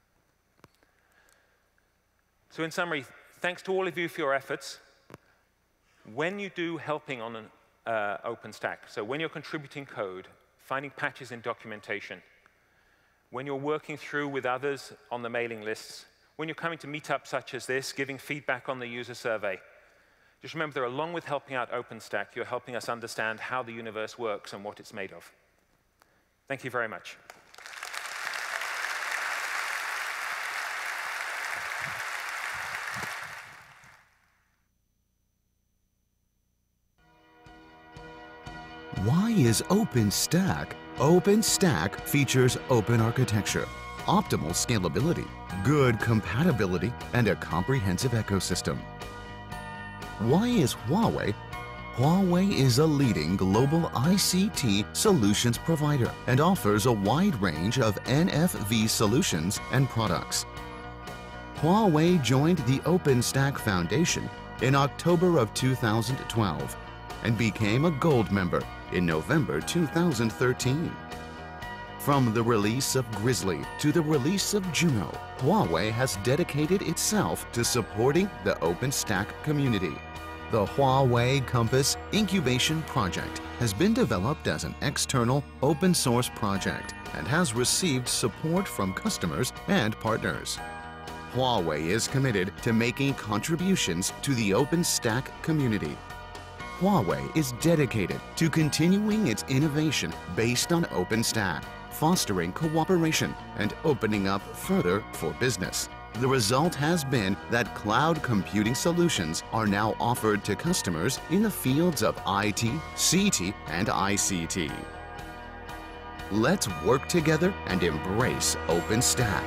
So in summary, thanks to all of you for your efforts. When you do helping on an uh, OpenStack, so when you're contributing code, finding patches in documentation, when you're working through with others on the mailing lists, when you're coming to meetups such as this, giving feedback on the user survey, just remember that along with helping out OpenStack, you're helping us understand how the universe works and what it's made of. Thank you very much. Why is OpenStack? OpenStack features open architecture, optimal scalability, good compatibility, and a comprehensive ecosystem. Why is Huawei? Huawei is a leading global I C T solutions provider and offers a wide range of N F V solutions and products. Huawei joined the OpenStack Foundation in October of two thousand twelve and became a gold member in November two thousand thirteen. From the release of Grizzly to the release of Juno, Huawei has dedicated itself to supporting the OpenStack community. The Huawei Compass Incubation Project has been developed as an external open source project and has received support from customers and partners. Huawei is committed to making contributions to the OpenStack community. Huawei is dedicated to continuing its innovation based on OpenStack, fostering cooperation and opening up further for business. The result has been that cloud computing solutions are now offered to customers in the fields of I T, C T, and I C T. Let's work together and embrace OpenStack.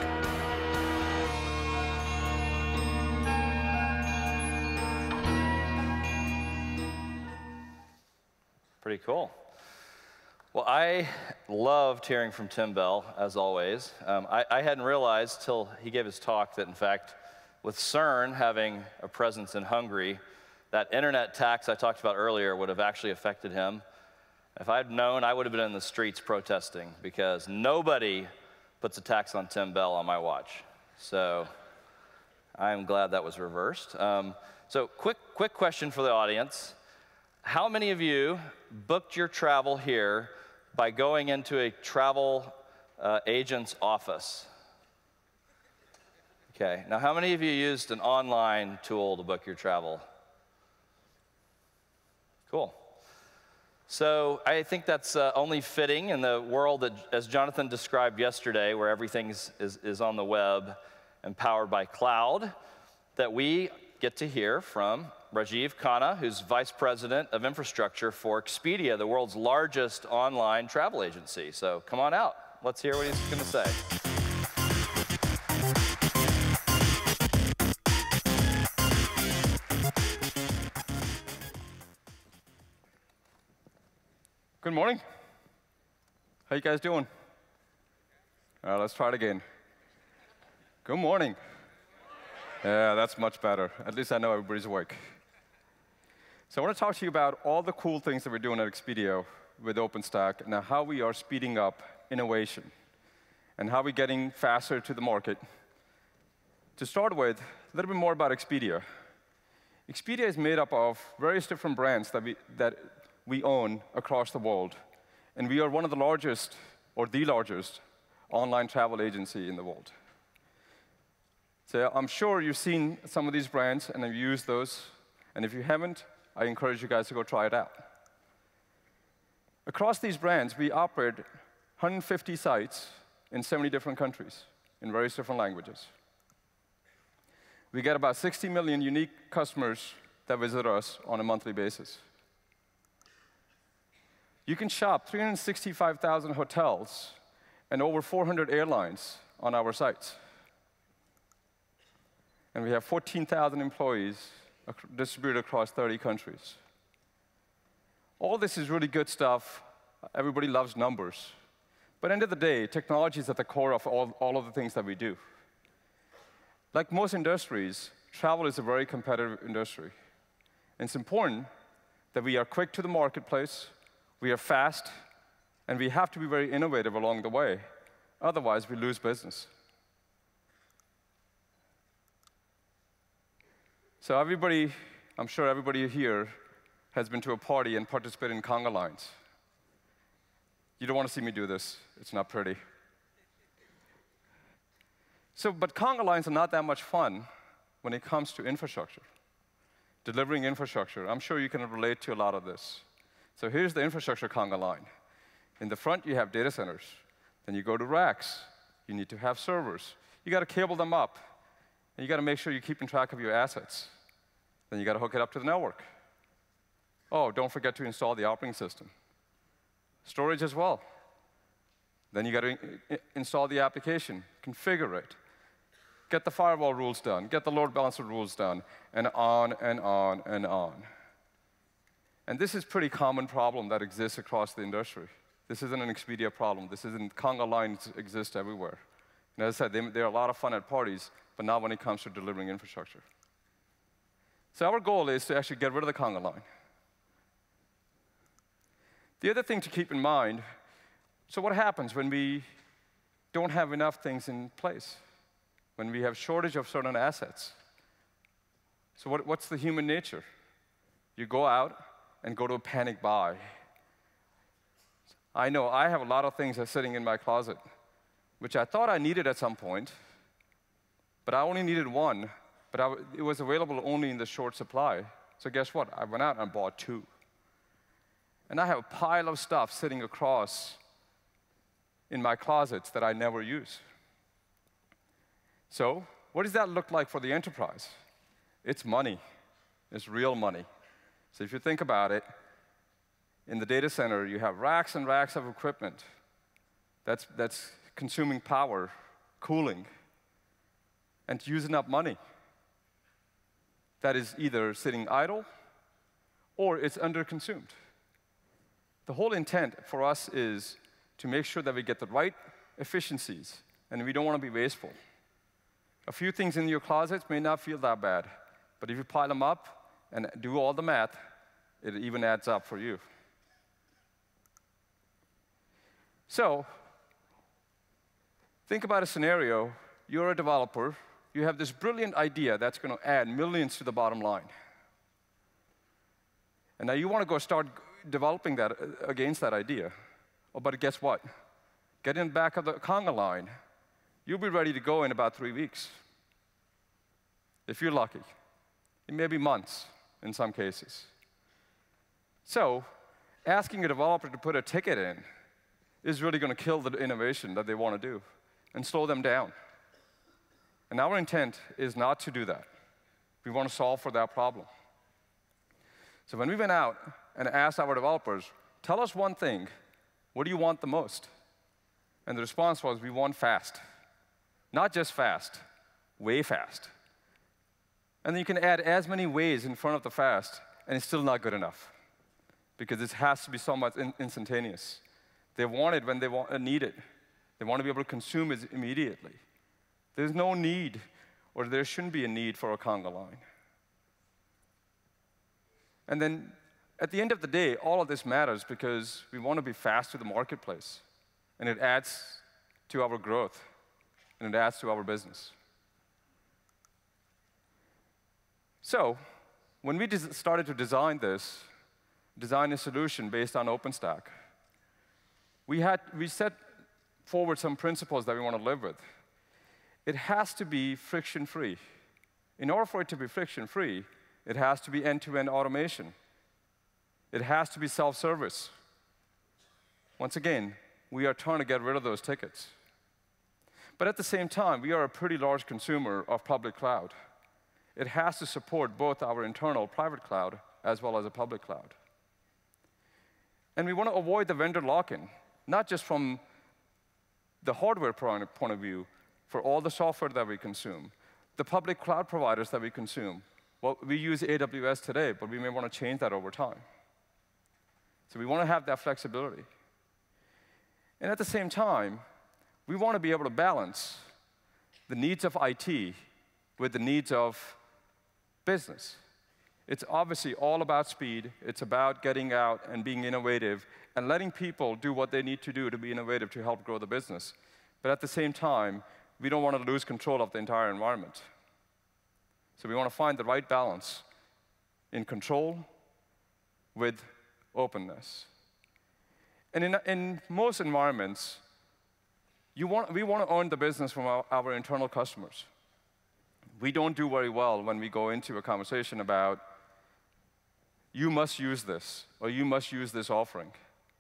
Pretty cool. Well, I loved hearing from Tim Bell, as always. Um, I, I hadn't realized till he gave his talk that, in fact, with CERN having a presence in Hungary, that internet tax I talked about earlier would have actually affected him. If I'd known, I would have been in the streets protesting, because nobody puts a tax on Tim Bell on my watch. So I'm glad that was reversed. Um, so quick, quick question for the audience. How many of you booked your travel here by going into a travel uh, agent's office? Okay, now how many of you used an online tool to book your travel? Cool. So I think that's uh, only fitting in the world that, as Jonathan described yesterday, where everything is, is, is on the web and powered by cloud, that we get to hear from Rajiv Khanna, who's Vice President of Infrastructure for Expedia, the world's largest online travel agency. So come on out. Let's hear what he's going to say. Good morning. How you guys doing? All right, let's try it again. Good morning. Yeah, that's much better. At least I know everybody's awake. So I want to talk to you about all the cool things that we're doing at Expedio with OpenStack and how we are speeding up innovation and how we're getting faster to the market. To start with, a little bit more about Expedia. Expedia is made up of various different brands that we, that we own across the world. And we are one of the largest, or the largest, online travel agency in the world. So I'm sure you've seen some of these brands and have used those. And if you haven't, I encourage you guys to go try it out. Across these brands, we operate one hundred fifty sites in seventy different countries in various different languages. We get about sixty million unique customers that visit us on a monthly basis. You can shop three hundred sixty-five thousand hotels and over four hundred airlines on our sites. And we have fourteen thousand employees distributed across thirty countries. All this is really good stuff. Everybody loves numbers. But at the end of the day, technology is at the core of all, all of the things that we do. Like most industries, travel is a very competitive industry. And it's important that we are quick to the marketplace, we are fast, and we have to be very innovative along the way. Otherwise, we lose business. So everybody, I'm sure everybody here has been to a party and participated in conga lines. You don't want to see me do this. It's not pretty. So, but conga lines are not that much fun when it comes to infrastructure, delivering infrastructure. I'm sure you can relate to a lot of this. So here's the infrastructure conga line. In the front, you have data centers. Then you go to racks. You need to have servers. You got to cable them up. And you got to make sure you're keeping track of your assets. Then you got to hook it up to the network. Oh, don't forget to install the operating system. Storage as well. Then you got to install the application, configure it, get the firewall rules done, get the load balancer rules done, and on and on and on. And this is a pretty common problem that exists across the industry. This isn't an Expedia problem. This isn't conga lines exist everywhere. And as I said, they, they're a lot of fun at parties, but not when it comes to delivering infrastructure. So our goal is to actually get rid of the conga line. The other thing to keep in mind, so what happens when we don't have enough things in place? When we have shortage of certain assets? So what, what's the human nature? You go out and go to a panic buy. I know I have a lot of things that are sitting in my closet, which I thought I needed at some point, but I only needed one, but I, it was available only in the short supply. So guess what? I went out and bought two. And I have a pile of stuff sitting across in my closets that I never use. So what does that look like for the enterprise? It's money. It's real money. So if you think about it, in the data center, you have racks and racks of equipment that's, that's consuming power, cooling, and using up money. That is either sitting idle or it's underconsumed. The whole intent for us is to make sure that we get the right efficiencies, and we don't want to be wasteful. A few things in your closets may not feel that bad, but if you pile them up and do all the math, it even adds up for you. So think about a scenario. You're a developer. You have this brilliant idea that's going to add millions to the bottom line. And now you want to go start developing that against that idea. Oh, but guess what? Get in the back of the conga line. You'll be ready to go in about three weeks, if you're lucky. It may be months in some cases. So asking a developer to put a ticket in is really going to kill the innovation that they want to do and slow them down. And our intent is not to do that. We want to solve for that problem. So when we went out and asked our developers, tell us one thing, what do you want the most? And the response was, we want fast. Not just fast, way fast. And then you can add as many ways in front of the fast, and it's still not good enough, because it has to be so much in instantaneous. They want it when they want, uh, need it. They want to be able to consume it immediately. There's no need, or there shouldn't be a need for a conga line. And then, at the end of the day, all of this matters because we want to be fast to the marketplace, and it adds to our growth, and it adds to our business. So, when we started to design this, design a solution based on OpenStack, we, had, we set forward some principles that we want to live with. It has to be friction-free. In order for it to be friction-free, it has to be end-to-end automation. It has to be self-service. Once again, we are trying to get rid of those tickets. But at the same time, we are a pretty large consumer of public cloud. It has to support both our internal private cloud as well as a public cloud. And we want to avoid the vendor lock-in, not just from the hardware point of view, for all the software that we consume, the public cloud providers that we consume. Well, we use A W S today, but we may want to change that over time. So we want to have that flexibility. And at the same time, we want to be able to balance the needs of I T with the needs of business. It's obviously all about speed. It's about getting out and being innovative and letting people do what they need to do to be innovative to help grow the business. But at the same time, we don't want to lose control of the entire environment. So we want to find the right balance in control with openness. And in, in most environments, you want, we want to own the business from our, our internal customers. We don't do very well when we go into a conversation about, you must use this, or you must use this offering.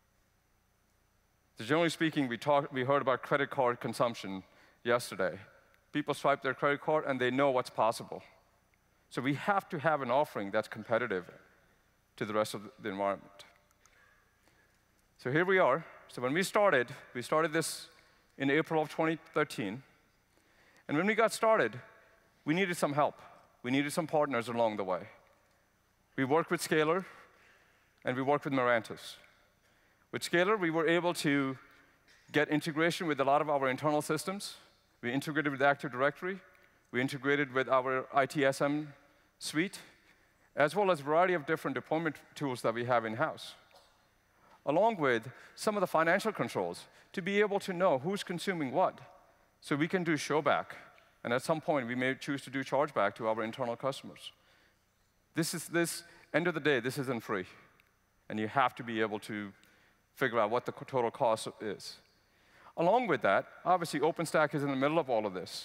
So generally speaking, we, talk, we heard about credit card consumption yesterday. People swipe their credit card, and they know what's possible. So we have to have an offering that's competitive to the rest of the environment. So here we are. So when we started, we started this in April of twenty thirteen. And when we got started, we needed some help. We needed some partners along the way. We worked with Scalar, and we worked with Mirantis. With Scalar, we were able to get integration with a lot of our internal systems. We integrated with Active Directory. We integrated with our I T S M suite, as well as a variety of different deployment tools that we have in-house, along with some of the financial controls to be able to know who's consuming what. So we can do showback, and at some point, we may choose to do chargeback to our internal customers. This is this, end of the day, this isn't free, and you have to be able to figure out what the total cost is. Along with that, obviously, OpenStack is in the middle of all of this.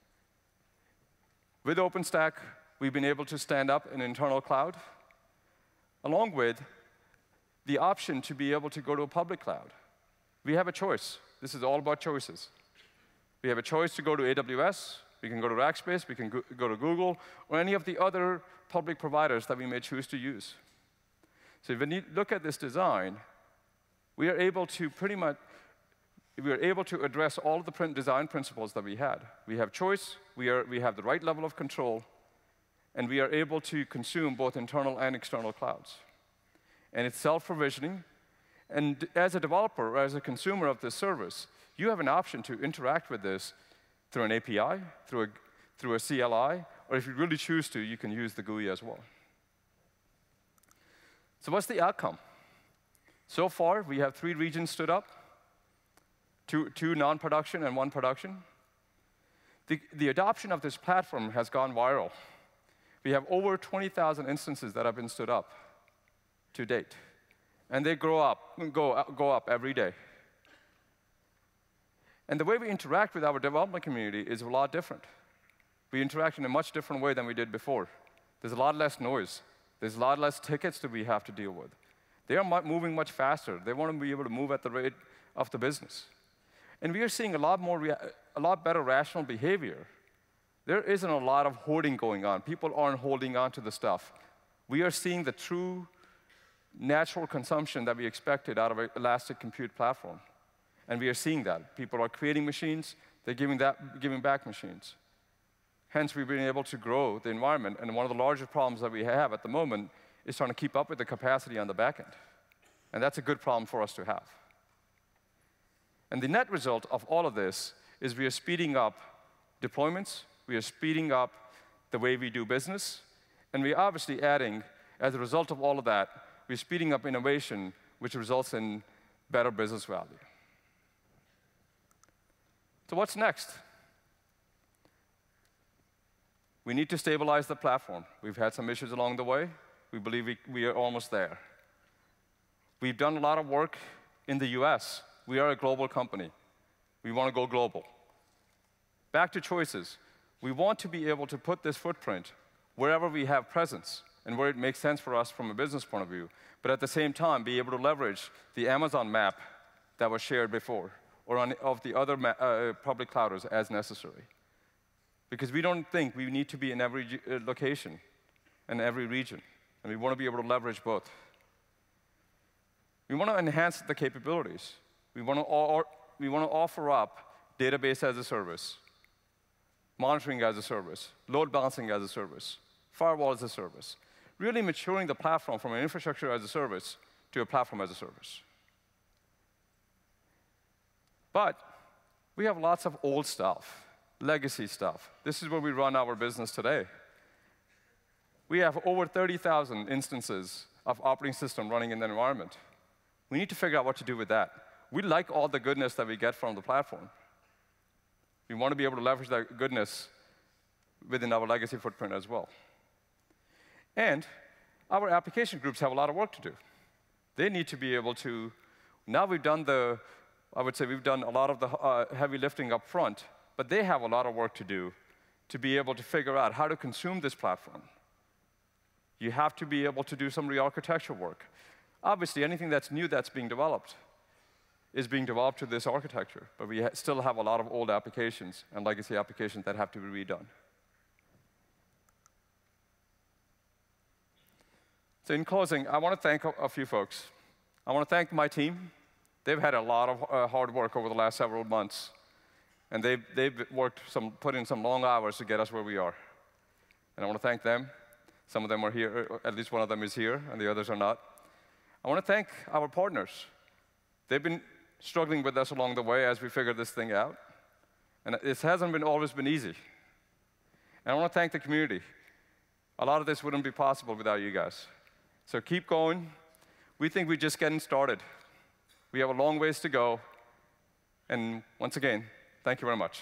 With OpenStack, we've been able to stand up an internal cloud, along with the option to be able to go to a public cloud. We have a choice. This is all about choices. We have a choice to go to A W S, we can go to Rackspace, we can go, go to Google, or any of the other public providers that we may choose to use. So when you look at this design, we are able to pretty much, we are able to address all of the print design principles that we had. We have choice, we, are, we have the right level of control, and we are able to consume both internal and external clouds. And it's self-provisioning. And as a developer, or as a consumer of this service, you have an option to interact with this through an A P I, through a, through a C L I, or if you really choose to, you can use the G U I as well. So what's the outcome? So far, we have three regions stood up, two, two non-production and one production. The, the adoption of this platform has gone viral. We have over twenty thousand instances that have been stood up to date. And they grow up, go, go up every day. And the way we interact with our development community is a lot different. We interact in a much different way than we did before. There's a lot less noise. There's a lot less tickets that we have to deal with. They are moving much faster. They want to be able to move at the rate of the business. And we are seeing a lot more, a lot better rational behavior. There isn't a lot of hoarding going on. People aren't holding on to the stuff. We are seeing the true natural consumption that we expected out of an elastic compute platform. And we are seeing that. People are creating machines, they're giving, that, giving back machines. Hence, we've been able to grow the environment. And one of the largest problems that we have at the moment is trying to keep up with the capacity on the back end. And that's a good problem for us to have. And the net result of all of this is we are speeding up deployments, we are speeding up the way we do business, and we're obviously adding, as a result of all of that, we're speeding up innovation, which results in better business value. So what's next? We need to stabilize the platform. We've had some issues along the way. We believe we, we are almost there. We've done a lot of work in the U S. We are a global company. We want to go global. Back to choices. We want to be able to put this footprint wherever we have presence and where it makes sense for us from a business point of view, but at the same time be able to leverage the Amazon map that was shared before, or on, of the other ma uh, public clouders as necessary. Because we don't think we need to be in every uh, location, in every region, and we want to be able to leverage both. We want to enhance the capabilities. We want to, we want to offer up database as a service, monitoring as a service, load balancing as a service, firewall as a service, really maturing the platform from an infrastructure as a service to a platform as a service. But we have lots of old stuff, legacy stuff. This is where we run our business today. We have over thirty thousand instances of operating system running in the environment. We need to figure out what to do with that. We like all the goodness that we get from the platform. We want to be able to leverage that goodness within our legacy footprint as well. And our application groups have a lot of work to do. They need to be able to, now we've done the, I would say we've done a lot of the uh, heavy lifting up front, but they have a lot of work to do to be able to figure out how to consume this platform. You have to be able to do some re-architecture work. Obviously, anything that's new that's being developed is being developed to this architecture, but we ha still have a lot of old applications and legacy applications that have to be redone. So in closing, I want to thank a, a few folks. I want to thank my team. They've had a lot of uh, hard work over the last several months, and they've, they've worked some, put in some long hours to get us where we are. And I want to thank them. Some of them are here, at least one of them is here, and the others are not. I want to thank our partners. They've been struggling with us along the way as we figure this thing out. And it hasn't been always been easy. And I want to thank the community. A lot of this wouldn't be possible without you guys. So keep going. We think we're just getting started. We have a long ways to go. And once again, thank you very much.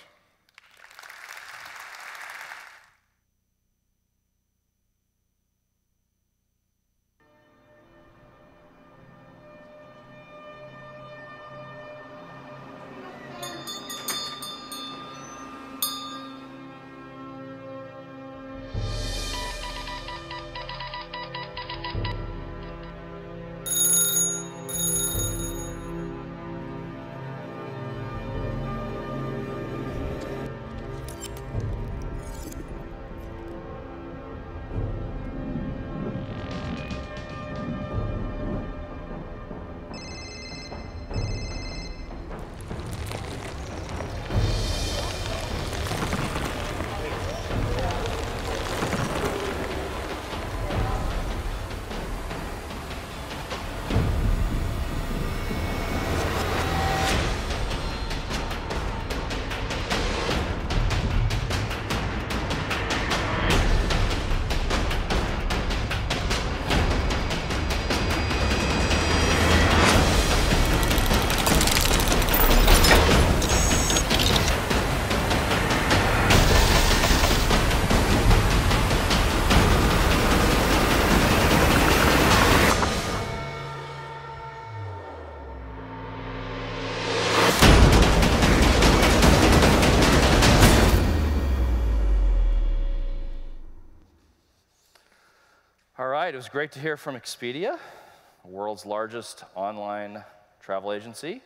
All right, it was great to hear from Expedia, the world's largest online travel agency.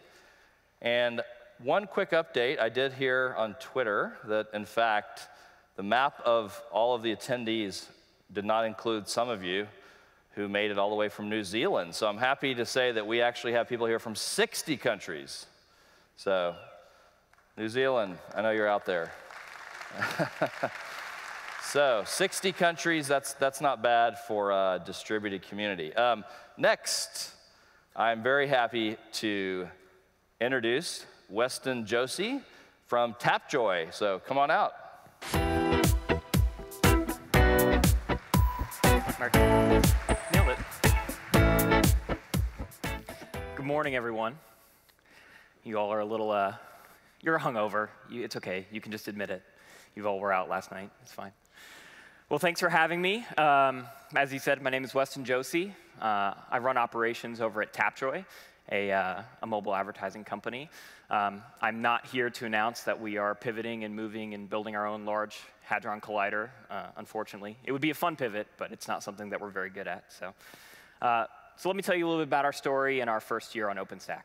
And one quick update, I did hear on Twitter that, in fact, the map of all of the attendees did not include some of you who made it all the way from New Zealand. So I'm happy to say that we actually have people here from sixty countries. So, New Zealand, I know you're out there. So, sixty countries, that's, that's not bad for a distributed community. Um, next, I'm very happy to introduce Weston Josie from Tapjoy. So come on out. Mark, nailed it. Good morning, everyone. You all are a little, uh, you're hungover. You, it's okay, you can just admit it. You all were out last night, it's fine. Well, thanks for having me. Um, as he said, my name is Weston Josie. Uh, I run operations over at Tapjoy, a, uh, a mobile advertising company. Um, I'm not here to announce that we are pivoting and moving and building our own large Hadron Collider, uh, unfortunately. It would be a fun pivot, but it's not something that we're very good at. So, uh, so let me tell you a little bit about our story and our first year on OpenStack.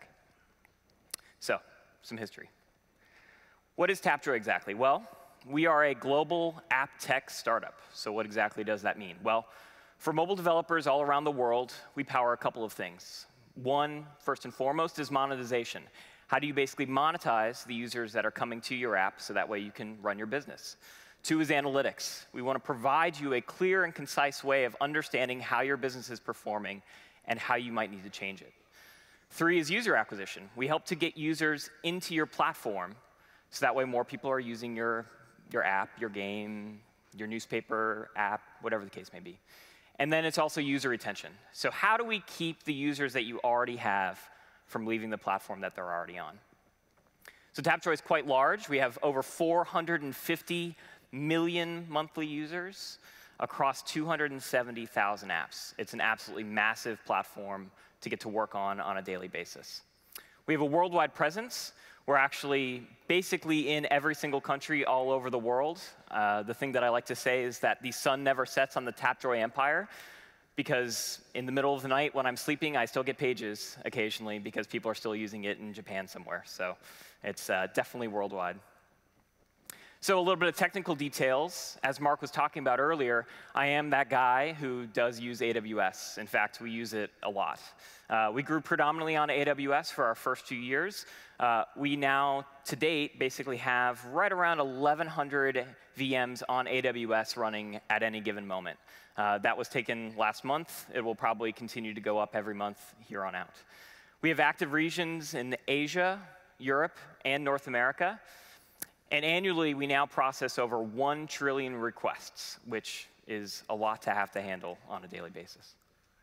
So, some history. What is Tapjoy exactly? Well, we are a global app tech startup. So what exactly does that mean? Well, for mobile developers all around the world, we power a couple of things. One, first and foremost, is monetization. How do you basically monetize the users that are coming to your app so that way you can run your business? Two is analytics. We want to provide you a clear and concise way of understanding how your business is performing and how you might need to change it. Three is user acquisition. We help to get users into your platform so that way more people are using your your app, your game, your newspaper app, whatever the case may be. And then it's also user retention. So how do we keep the users that you already have from leaving the platform that they're already on? So Tapjoy is quite large. We have over four hundred fifty million monthly users across two hundred seventy thousand apps. It's an absolutely massive platform to get to work on on a daily basis. We have a worldwide presence. We're actually basically in every single country all over the world. Uh, the thing that I like to say is that the sun never sets on the Tapjoy empire, because in the middle of the night when I'm sleeping, I still get pages occasionally because people are still using it in Japan somewhere. So it's uh, definitely worldwide. So a little bit of technical details. As Mark was talking about earlier, I am that guy who does use A W S. In fact, we use it a lot. Uh, we grew predominantly on A W S for our first two years. Uh, we now, to date, basically have right around eleven hundred V Ms on A W S running at any given moment. Uh, that was taken last month. It will probably continue to go up every month here on out. We have active regions in Asia, Europe, and North America. And annually, we now process over one trillion requests, which is a lot to have to handle on a daily basis.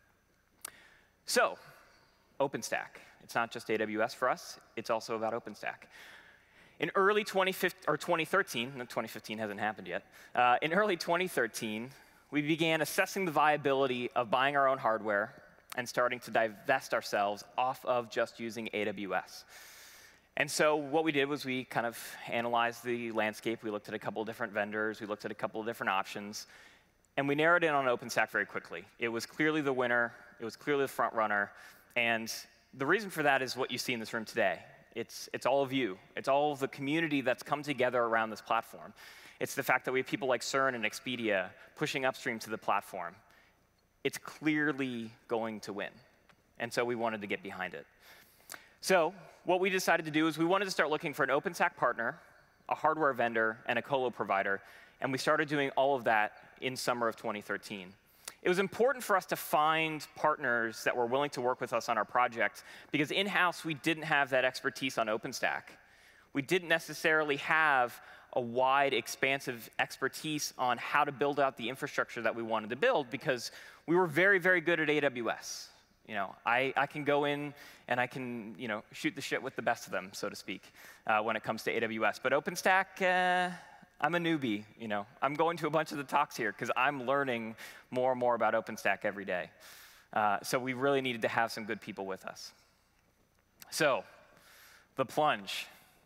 So, OpenStack. It's not just A W S for us. It's also about OpenStack. In early twenty thirteen, no, twenty fifteen hasn't happened yet. Uh, in early twenty thirteen, we began assessing the viability of buying our own hardware and starting to divest ourselves off of just using A W S. And so what we did was we kind of analyzed the landscape. We looked at a couple of different vendors. We looked at a couple of different options. And we narrowed in on OpenStack very quickly. It was clearly the winner. It was clearly the front runner. And the reason for that is what you see in this room today. It's, it's all of you. It's all of the community that's come together around this platform. It's the fact that we have people like CERN and Expedia pushing upstream to the platform. It's clearly going to win. And so we wanted to get behind it. So what we decided to do is we wanted to start looking for an OpenStack partner, a hardware vendor, and a colo provider. And we started doing all of that in summer of twenty thirteen. It was important for us to find partners that were willing to work with us on our project, because in-house, we didn't have that expertise on OpenStack. We didn't necessarily have a wide, expansive expertise on how to build out the infrastructure that we wanted to build, because we were very, very good at A W S. You know, I, I can go in and I can, you know, shoot the shit with the best of them, so to speak, uh, when it comes to A W S. But OpenStack, uh, I'm a newbie. You know, I'm going to a bunch of the talks here because I'm learning more and more about OpenStack every day. Uh, so we really needed to have some good people with us. So, the plunge.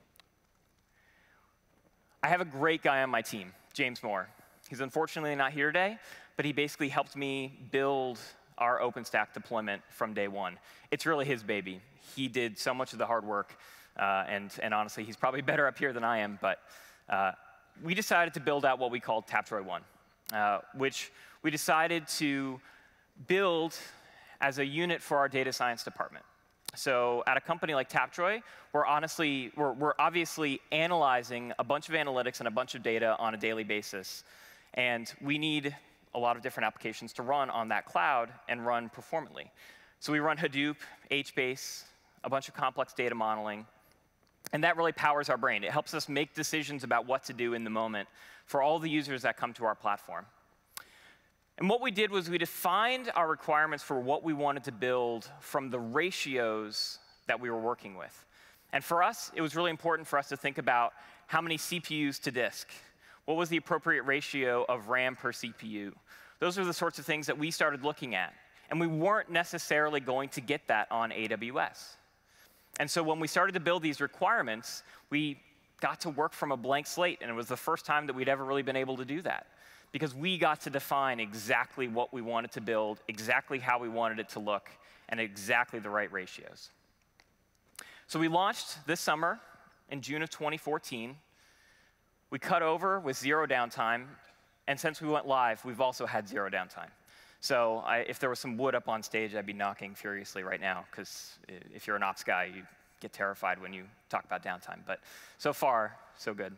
I have a great guy on my team, James Moore. He's unfortunately not here today, but he basically helped me build our OpenStack deployment from day one. It's really his baby. He did so much of the hard work, uh, and, and honestly, he's probably better up here than I am, but uh, we decided to build out what we called Tapjoy One, uh, which we decided to build as a unit for our data science department. So at a company like Tapjoy, we're honestly, we're, we're obviously analyzing a bunch of analytics and a bunch of data on a daily basis, and we need a lot of different applications to run on that cloud and run performantly. So we run Hadoop, H base, a bunch of complex data modeling, And that really powers our brain. It helps us make decisions about what to do in the moment for all the users that come to our platform. And what we did was we defined our requirements for what we wanted to build from the ratios that we were working with. And for us, it was really important for us to think about how many C P Us to disk. What was the appropriate ratio of RAM per C P U? Those are the sorts of things that we started looking at. And we weren't necessarily going to get that on A W S. And so when we started to build these requirements, we got to work from a blank slate. And it was the first time that we'd ever really been able to do that, because we got to define exactly what we wanted to build, exactly how we wanted it to look, and exactly the right ratios. So we launched this summer in June of twenty fourteen. We cut over with zero downtime. And since we went live, we've also had zero downtime. So I, if there was some wood up on stage, I'd be knocking furiously right now, because if you're an ops guy, you get terrified when you talk about downtime. But so far, so good.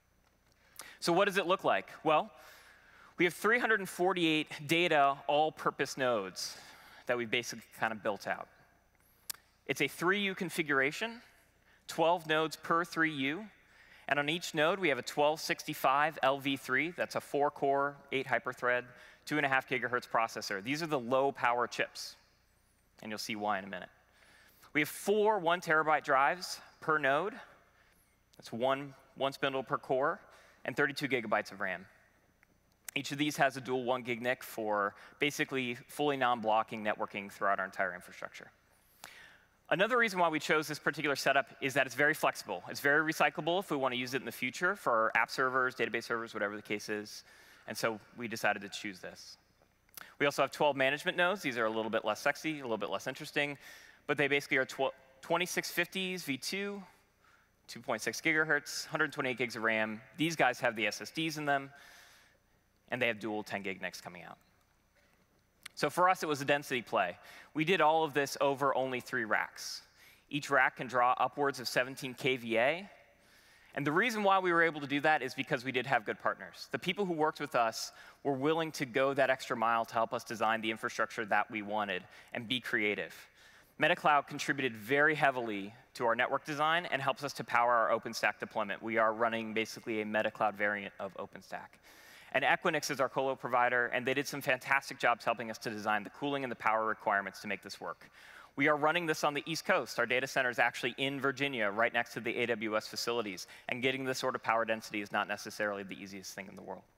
So what does it look like? Well, we have three hundred forty-eight data all-purpose nodes that we basically kind of built out. It's a three U configuration, twelve nodes per three U. And on each node, we have a twelve sixty-five L V three. That's a four-core, eight hyperthread, two and a half gigahertz processor. These are the low-power chips. And you'll see why in a minute. We have four one terabyte drives per node. That's one, one spindle per core, and thirty-two gigabytes of RAM. Each of these has a dual one gig N I C for basically fully non-blocking networking throughout our entire infrastructure. Another reason why we chose this particular setup is that it's very flexible. It's very recyclable if we want to use it in the future for our app servers, database servers, whatever the case is. And so we decided to choose this. We also have twelve management nodes. These are a little bit less sexy, a little bit less interesting. But they basically are twenty-six fifties V two, two point six gigahertz, one hundred twenty-eight gigs of RAM. These guys have the S S Ds in them. And they have dual ten gig N I Cs coming out. So for us, it was a density play. We did all of this over only three racks. Each rack can draw upwards of seventeen K V A. And the reason why we were able to do that is because we did have good partners. The people who worked with us were willing to go that extra mile to help us design the infrastructure that we wanted and be creative. MetaCloud contributed very heavily to our network design and helps us to power our OpenStack deployment. We are running basically a MetaCloud variant of OpenStack. And Equinix is our colo provider, and they did some fantastic jobs helping us to design the cooling and the power requirements to make this work. We are running this on the East Coast. Our data center is actually in Virginia, right next to the A W S facilities. And getting this sort of power density is not necessarily the easiest thing in the world.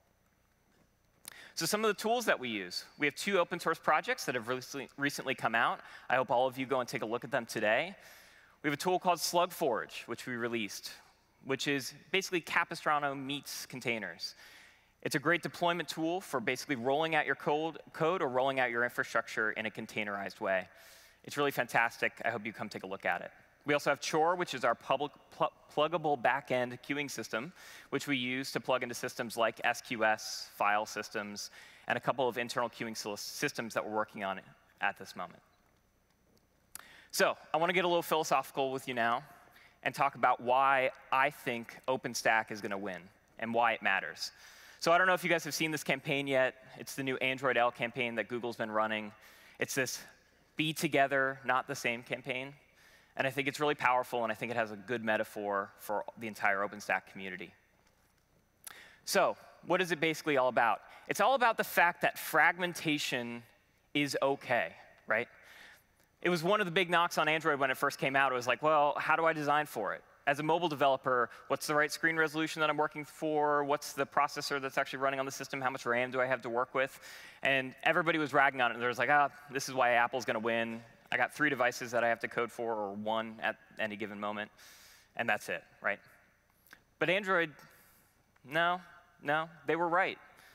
So some of the tools that we use. We have two open source projects that have recently come out. I hope all of you go and take a look at them today. We have a tool called SlugForge, which we released, which is basically Capistrano meets containers. It's a great deployment tool for basically rolling out your code, code or rolling out your infrastructure in a containerized way. It's really fantastic. I hope you come take a look at it. We also have Chore, which is our public pl pluggable back-end queuing system, which we use to plug into systems like S Q S, file systems, and a couple of internal queuing systems that we're working on at this moment. So I want to get a little philosophical with you now and talk about why I think OpenStack is going to win and why it matters. So I don't know if you guys have seen this campaign yet. It's the new Android L campaign that Google's been running. It's this be together, not the same campaign. And I think it's really powerful, and I think it has a good metaphor for the entire OpenStack community. So what is it basically all about? It's all about the fact that fragmentation is OK, right? It was one of the big knocks on Android when it first came out. It was like, well, how do I design for it? As a mobile developer, what's the right screen resolution that I'm working for? What's the processor that's actually running on the system? How much RAM do I have to work with? And everybody was ragging on it. And there was like, ah, this is why Apple's going to win. I got three devices that I have to code for, or one at any given moment. And that's it, right? But Android, no, no, they were right.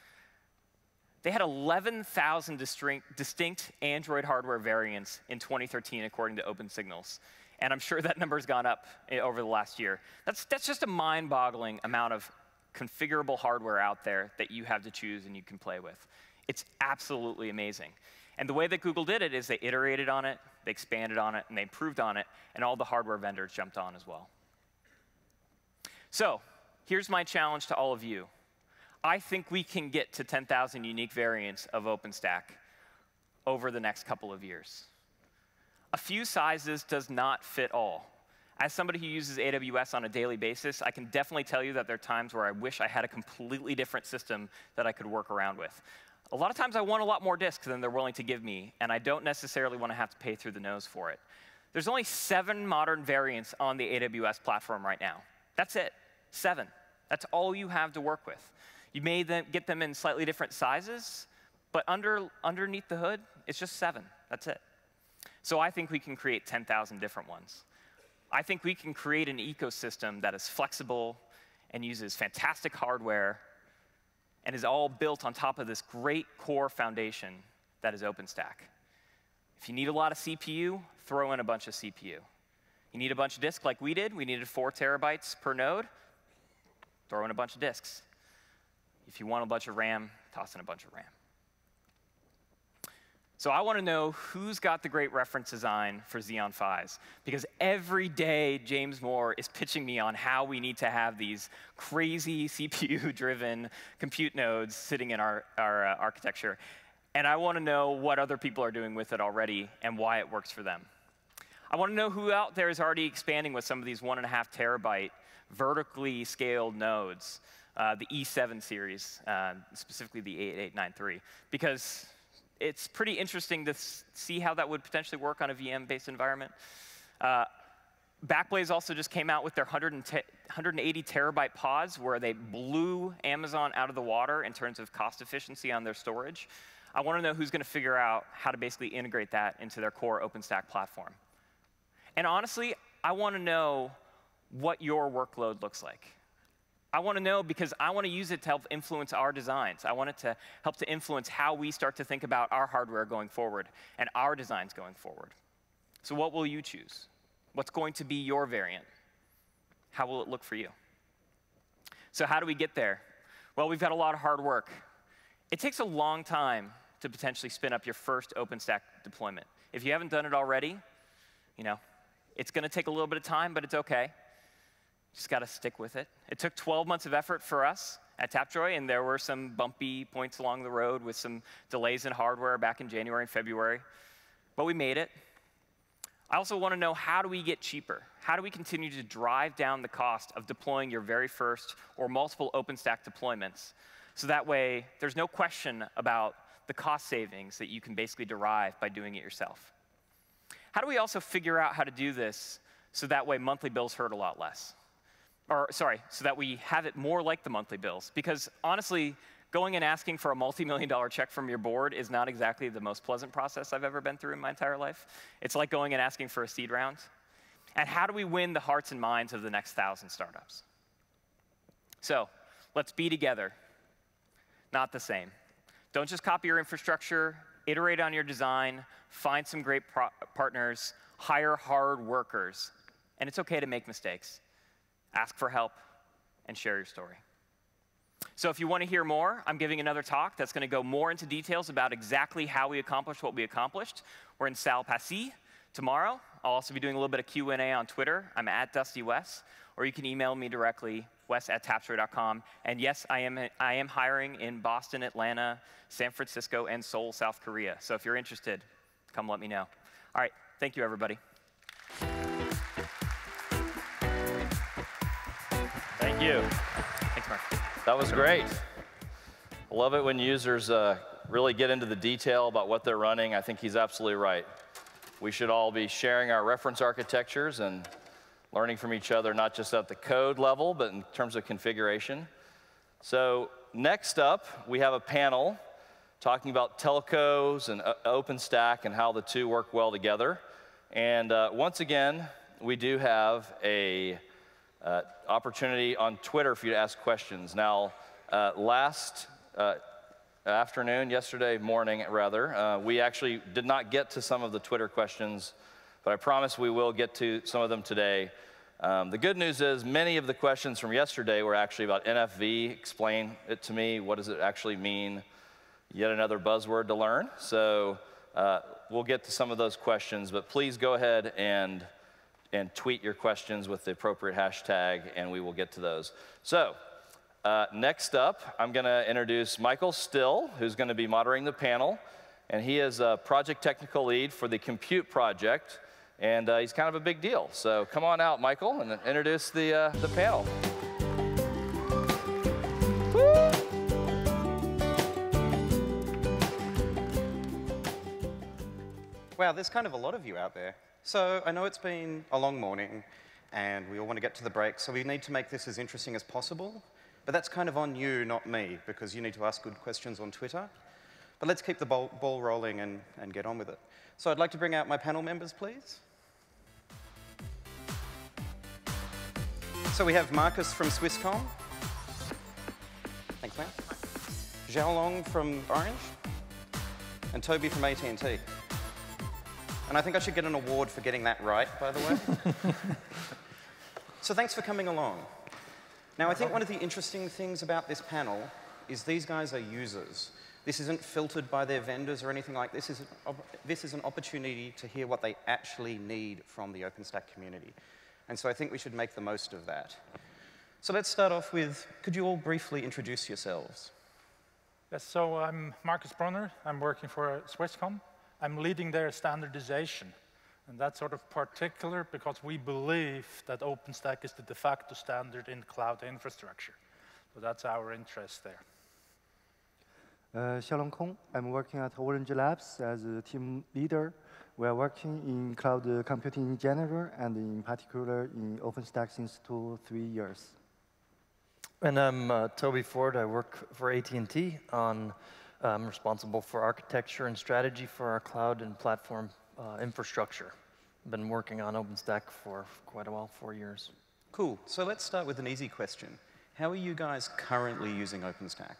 They had eleven thousand distinct Android hardware variants in twenty thirteen, according to OpenSignals. And I'm sure that number's gone up over the last year. That's, that's just a mind-boggling amount of configurable hardware out there that you have to choose and you can play with. It's absolutely amazing. And the way that Google did it is they iterated on it, they expanded on it, and they improved on it, and all the hardware vendors jumped on as well. So here's my challenge to all of you. I think we can get to ten thousand unique variants of OpenStack over the next couple of years. A few sizes does not fit all. As somebody who uses A W S on a daily basis, I can definitely tell you that there are times where I wish I had a completely different system that I could work around with. A lot of times I want a lot more disks than they're willing to give me, and I don't necessarily want to have to pay through the nose for it. There's only seven modern variants on the A W S platform right now. That's it, seven. That's all you have to work with. You may then get them in slightly different sizes, but under, underneath the hood, it's just seven. That's it. So I think we can create ten thousand different ones. I think we can create an ecosystem that is flexible and uses fantastic hardware and is all built on top of this great core foundation that is OpenStack. If you need a lot of C P U, throw in a bunch of C P U. You need a bunch of disks like we did. We needed four terabytes per node. Throw in a bunch of disks. If you want a bunch of RAM, toss in a bunch of RAM. So I want to know who's got the great reference design for Xeon Phis, because every day James Moore is pitching me on how we need to have these crazy C P U-driven compute nodes sitting in our, our uh, architecture. And I want to know what other people are doing with it already and why it works for them. I want to know who out there is already expanding with some of these one and a half terabyte vertically scaled nodes, uh, the E seven series, uh, specifically the eighty-eight ninety-three, because it's pretty interesting to see how that would potentially work on a V M-based environment. Uh, Backblaze also just came out with their one hundred eighty terabyte pods, where they blew Amazon out of the water in terms of cost efficiency on their storage. I want to know who's going to figure out how to basically integrate that into their core OpenStack platform. And honestly, I want to know what your workload looks like. I want to know because I want to use it to help influence our designs. I want it to help to influence how we start to think about our hardware going forward and our designs going forward. So what will you choose? What's going to be your variant? How will it look for you? So how do we get there? Well, we've got a lot of hard work. It takes a long time to potentially spin up your first OpenStack deployment. If you haven't done it already, you know, it's going to take a little bit of time, but it's OK. Just got to stick with it. It took twelve months of effort for us at Tapjoy, and there were some bumpy points along the road with some delays in hardware back in January and February. But we made it. I also want to know, how do we get cheaper? How do we continue to drive down the cost of deploying your very first or multiple OpenStack deployments? So that way, there's no question about the cost savings that you can basically derive by doing it yourself. How do we also figure out how to do this so that way monthly bills hurt a lot less? Or, sorry, so that we have it more like the monthly bills. Because honestly, going and asking for a multi-million dollar check from your board is not exactly the most pleasant process I've ever been through in my entire life. It's like going and asking for a seed round. And how do we win the hearts and minds of the next thousand startups? So let's be together, not the same. Don't just copy your infrastructure, iterate on your design, find some great pro partners, hire hard workers. And it's OK to make mistakes. Ask for help, and share your story. So if you want to hear more, I'm giving another talk that's going to go more into details about exactly how we accomplished what we accomplished. We're in Salle Passy tomorrow. I'll also be doing a little bit of Q and A on Twitter. I'm at Dusty Wes, or you can email me directly, wes at tapjoy dot com. And yes, I am, I am hiring in Boston, Atlanta, San Francisco, and Seoul, South Korea. So if you're interested, come let me know. All right, thank you, everybody. Thank you. Thanks, Mark. That was great. I love it when users uh, really get into the detail about what they're running. I think he's absolutely right. We should all be sharing our reference architectures and learning from each other, not just at the code level, but in terms of configuration. So next up, we have a panel talking about telcos and uh, OpenStack and how the two work well together. And uh, once again, we do have a Uh, opportunity on Twitter for you to ask questions. Now, uh, last uh, afternoon, yesterday morning rather, uh, we actually did not get to some of the Twitter questions, but I promise we will get to some of them today. Um, the good news is many of the questions from yesterday were actually about N F V. Explain it to me. What does it actually mean? Yet another buzzword to learn. So uh, we'll get to some of those questions, but please go ahead and and tweet your questions with the appropriate hashtag, and we will get to those. So uh, next up, I'm going to introduce Michael Still, who's going to be moderating the panel. And he is a project technical lead for the Compute project And uh, he's kind of a big deal. So come on out, Michael, and introduce the, uh, the panel. Woo! Wow, there's kind of a lot of you out there. So I know it's been a long morning, and we all want to get to the break, so we need to make this as interesting as possible. But that's kind of on you, not me, because you need to ask good questions on Twitter. But let's keep the ball, ball rolling and, and get on with it. So I'd like to bring out my panel members, please. So we have Marcus from Swisscom. Thanks, man. Xiaolong from Orange. And Toby from A T and T. And I think I should get an award for getting that right, by the way. So thanks for coming along. Now, I think one of the interesting things about this panel is these guys are users. This isn't filtered by their vendors or anything like this. This is, this is an opportunity to hear what they actually need from the OpenStack community. And so I think we should make the most of that. So let's start off with, could you all briefly introduce yourselves? Yes, so I'm Marcus Bronner. I'm working for Swisscom. I'm leading their standardization. And that's sort of particular because we believe that OpenStack is the de facto standard in cloud infrastructure. So that's our interest there. Uh, Xiaolong Kong. I'm working at Orange Labs as a team leader. We are working in cloud uh, computing in general, and in particular in OpenStack since two, three years. And I'm uh, Toby Ford. I work for A T and T. On, I'm responsible for architecture and strategy for our cloud and platform uh, infrastructure. I've been working on OpenStack for quite a while, four years. Cool. So let's start with an easy question. How are you guys currently using OpenStack?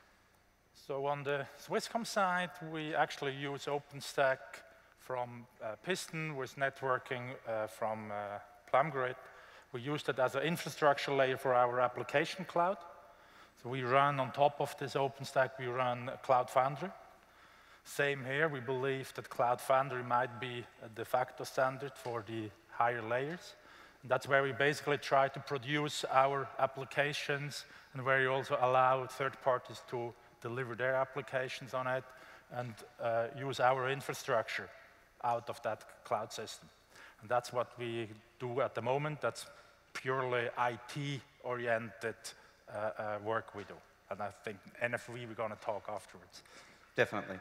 So on the Swisscom side, we actually use OpenStack from uh, Piston with networking uh, from uh, PlumGrid. We used it as an infrastructure layer for our application cloud. So we run on top of this OpenStack, we run Cloud Foundry. Same here, we believe that Cloud Foundry might be a de facto standard for the higher layers. And that's where we basically try to produce our applications and where you also allow third parties to deliver their applications on it and uh, use our infrastructure out of that cloud system. And that's what we do at the moment. That's purely I T-oriented uh, uh, work we do. And I think N F V, we're going to talk afterwards. Definitely.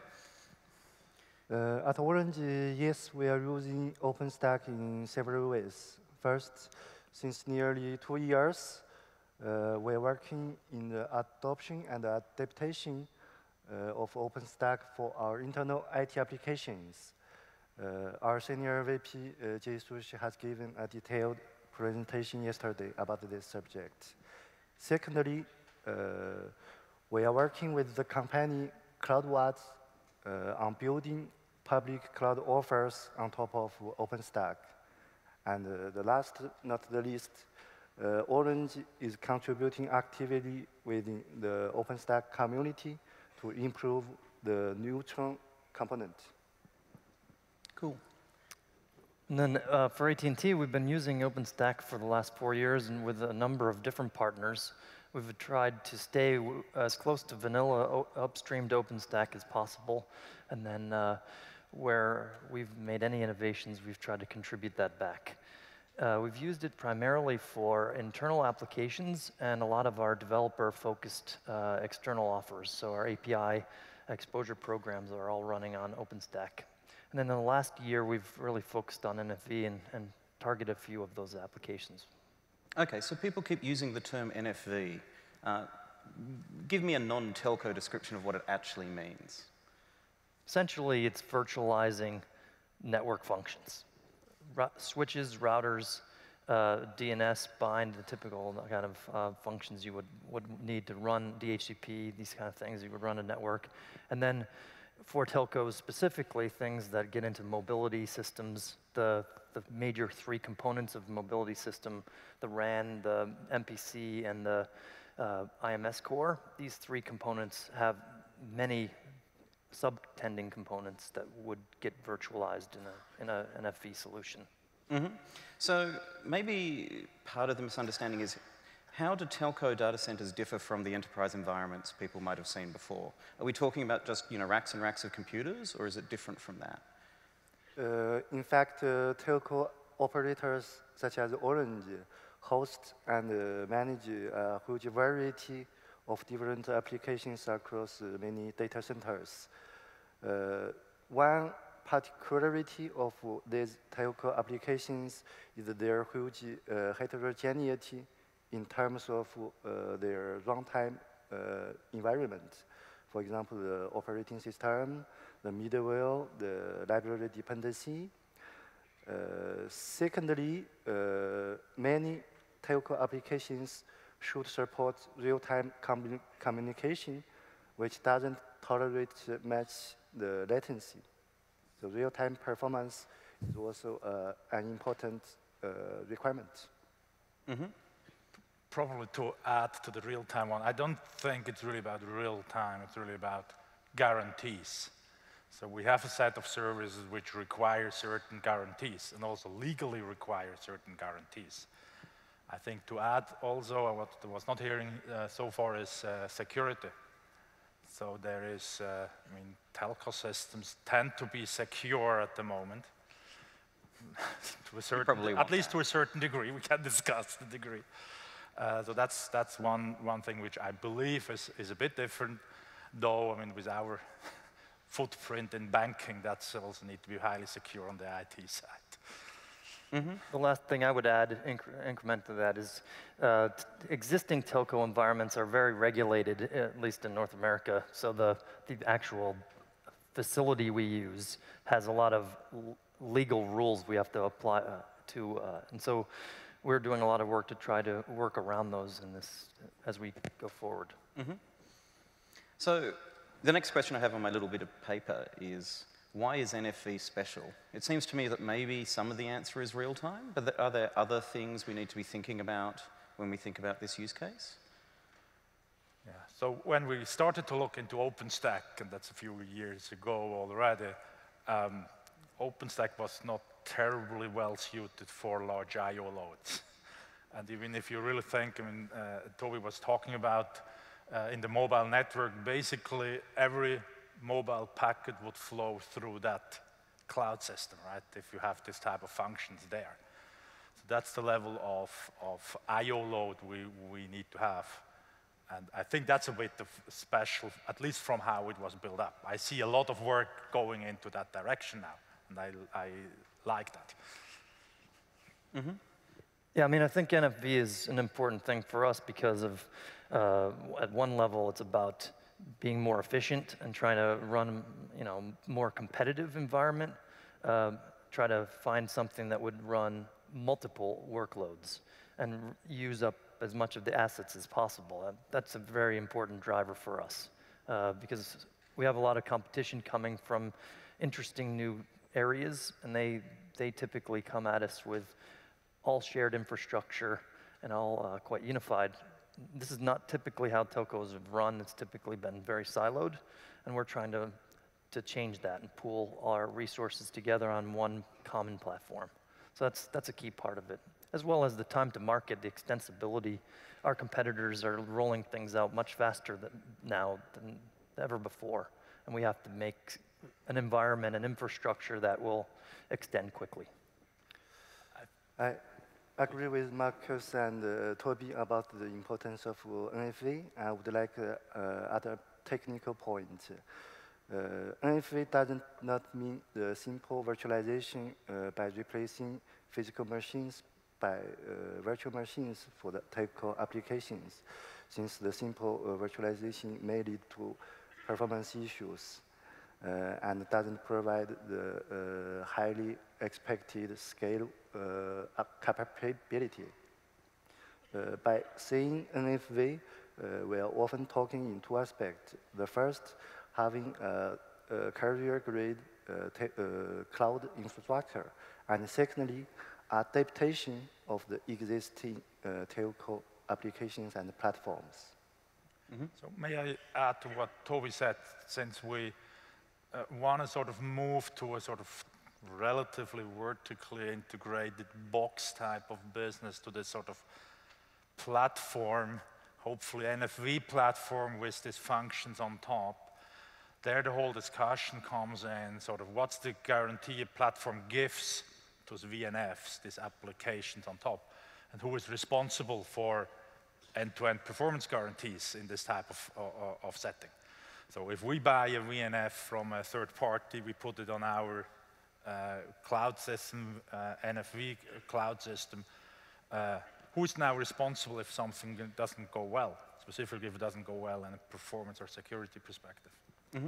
Uh, at Orange, uh, yes, we are using OpenStack in several ways. First, since nearly two years, uh, we are working in the adoption and adaptation uh, of OpenStack for our internal I T applications. Uh, our senior V P, uh, Jay Sush, has given a detailed presentation yesterday about this subject. Secondly, uh, we are working with the company CloudWatts uh, on building public cloud offers on top of OpenStack. And uh, the last, not the least, uh, Orange is contributing actively within the OpenStack community to improve the Neutron component. Cool. And then uh, for A T and T, we've been using OpenStack for the last four years and with a number of different partners. We've tried to stay as close to vanilla upstream to OpenStack as possible. And then uh, where we've made any innovations, we've tried to contribute that back. Uh, we've used it primarily for internal applications and a lot of our developer-focused uh, external offers. So our A P I exposure programs are all running on OpenStack. And then in the last year, we've really focused on N F V and, and targeted a few of those applications. Okay, so people keep using the term N F V. Uh, give me a non-telco description of what it actually means. Essentially, it's virtualizing network functions. Ru switches, routers, uh, D N S bind, the typical kind of uh, functions you would, would need to run D H C P, these kind of things you would run a network. And then for telcos specifically, things that get into mobility systems, the, the major three components of mobility system, the R A N, the M P C, and the uh, I M S core. These three components have many sub-tending components that would get virtualized in a, in a N F V solution. Mm-hmm. So maybe part of the misunderstanding is, how do telco data centers differ from the enterprise environments people might have seen before? Are we talking about just, you know, racks and racks of computers, or is it different from that? Uh, in fact, uh, telco operators such as Orange host and uh, manage a huge variety of different applications across uh, many data centers. Uh, one particularity of these telco applications is their huge uh, heterogeneity in terms of uh, their runtime uh, environment. For example, the operating system, the middleware, the library dependency. Uh, secondly, uh, many telco applications should support real-time commu communication, which doesn't tolerate much the latency. So real-time performance is also uh, an important uh, requirement. Mm-hmm. Probably to add to the real-time one, I don't think it's really about real-time, it's really about guarantees. So we have a set of services which require certain guarantees and also legally require certain guarantees. I think to add also, what I was not hearing uh, so far is uh, security. So there is, uh, I mean, telco systems tend to be secure at the moment. to a certain, at least that. to a certain degree. We can discuss the degree. Uh, so that's that's one one thing which I believe is is a bit different. Though I mean, with our footprint in banking, that's also need to be highly secure on the I T side. Mm-hmm. The last thing I would add, incre increment to that, is uh, existing telco environments are very regulated, at least in North America. So the, the actual facility we use has a lot of legal rules we have to apply uh, to. Uh, and so we're doing a lot of work to try to work around those in this as we go forward. Mm-hmm. So the next question I have on my little bit of paper is, why is N F V special? It seems to me that maybe some of the answer is real time, but are there other things we need to be thinking about when we think about this use case? Yeah, so when we started to look into OpenStack, and that's a few years ago already, um, OpenStack was not terribly well suited for large I O loads. And even if you really think, I mean, uh, Toby was talking about uh, in the mobile network, basically every mobile packet would flow through that cloud system, right, if you have this type of functions there. So that's the level of, of I O load we, we need to have. And I think that's a bit of special, at least from how it was built up. I see a lot of work going into that direction now, and I, I like that. Mm-hmm. Yeah, I mean, I think N F V is an important thing for us because of, uh, at one level, it's about being more efficient and trying to run, you know, more competitive environment. Uh, try to find something that would run multiple workloads and use up as much of the assets as possible. Uh, that's a very important driver for us uh, because we have a lot of competition coming from interesting new areas, and they they typically come at us with all shared infrastructure and all uh, quite unified. This is not typically how telcos have run. It's typically been very siloed, and we're trying to, to change that and pool our resources together on one common platform. So that's, that's a key part of it, as well as the time to market, the extensibility. Our competitors are rolling things out much faster than now than ever before, and we have to make an environment, an infrastructure that will extend quickly. I agree with Marcus and uh, Toby about the importance of uh, N F V. I would like to uh, uh, add a technical point. Uh, N F V doesn't not mean the simple virtualization uh, by replacing physical machines by uh, virtual machines for the telco applications, since the simple uh, virtualization may lead to performance issues uh, and doesn't provide the uh, highly expected scale uh, capability. Uh, by saying N F V, uh, we are often talking in two aspects. The first, having a, a carrier-grade uh, uh, cloud infrastructure, and secondly, adaptation of the existing uh, telco applications and platforms. Mm-hmm. So may I add to what Toby said, since we uh, want to sort of move to a sort of relatively vertically integrated box type of business to this sort of platform, hopefully N F V platform with these functions on top. there the whole discussion comes in, sort of what's the guarantee a platform gives to V N Fs, these applications on top, and who is responsible for end-to-end performance guarantees in this type of, uh, of setting. So if we buy a V N F from a third party, we put it on our uh, cloud system, uh, N F V cloud system, uh, who's now responsible if something doesn't go well, specifically if it doesn't go well in a performance or security perspective? Mm-hmm.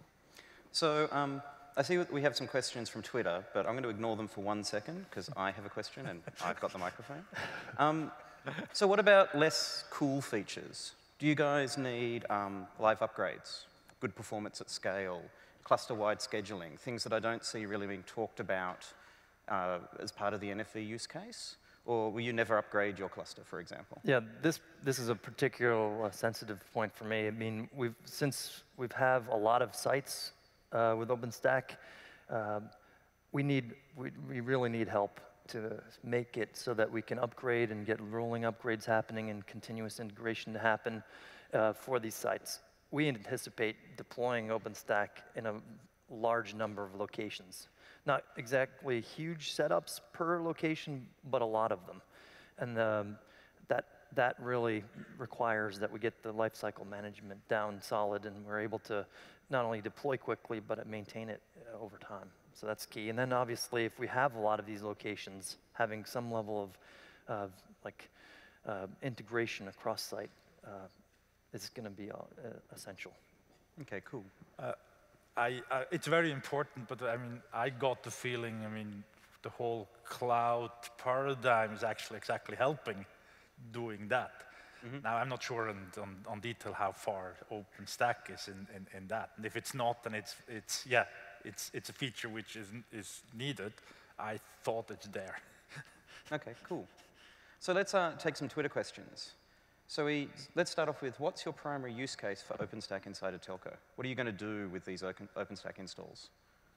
So um, I see we have some questions from Twitter, but I'm going to ignore them for one second because I have a question and I've got the microphone. Um, so what about less cool features? Do you guys need um, live upgrades, good performance at scale, cluster-wide scheduling, things that I don't see really being talked about uh, as part of the N F V use case? Or will you never upgrade your cluster, for example? Yeah, this this is a particular uh, sensitive point for me. I mean, we've since we've have a lot of sites uh, with OpenStack, uh, we need we, we really need help to make it so that we can upgrade and get rolling upgrades happening and continuous integration to happen uh, for these sites. We anticipate deploying OpenStack in a large number of locations. Not exactly huge setups per location, but a lot of them. And um, that, that really requires that we get the lifecycle management down solid and we're able to not only deploy quickly, but maintain it uh, over time. So that's key. And then obviously, if we have a lot of these locations, having some level of uh, like uh, integration across site uh, is going to be uh, essential. Okay, cool. Uh, I, uh, it's very important, but I mean, I got the feeling, I mean, the whole cloud paradigm is actually exactly helping doing that. Mm-hmm. Now, I'm not sure on, on, on detail how far OpenStack is in, in, in that. And if it's not, then it's, it's yeah, it's, it's a feature which is, is needed. I thought it's there. Okay, cool. So let's uh, take some Twitter questions. So we, let's start off with, what's your primary use case for OpenStack inside a telco? What are you going to do with these open, OpenStack installs?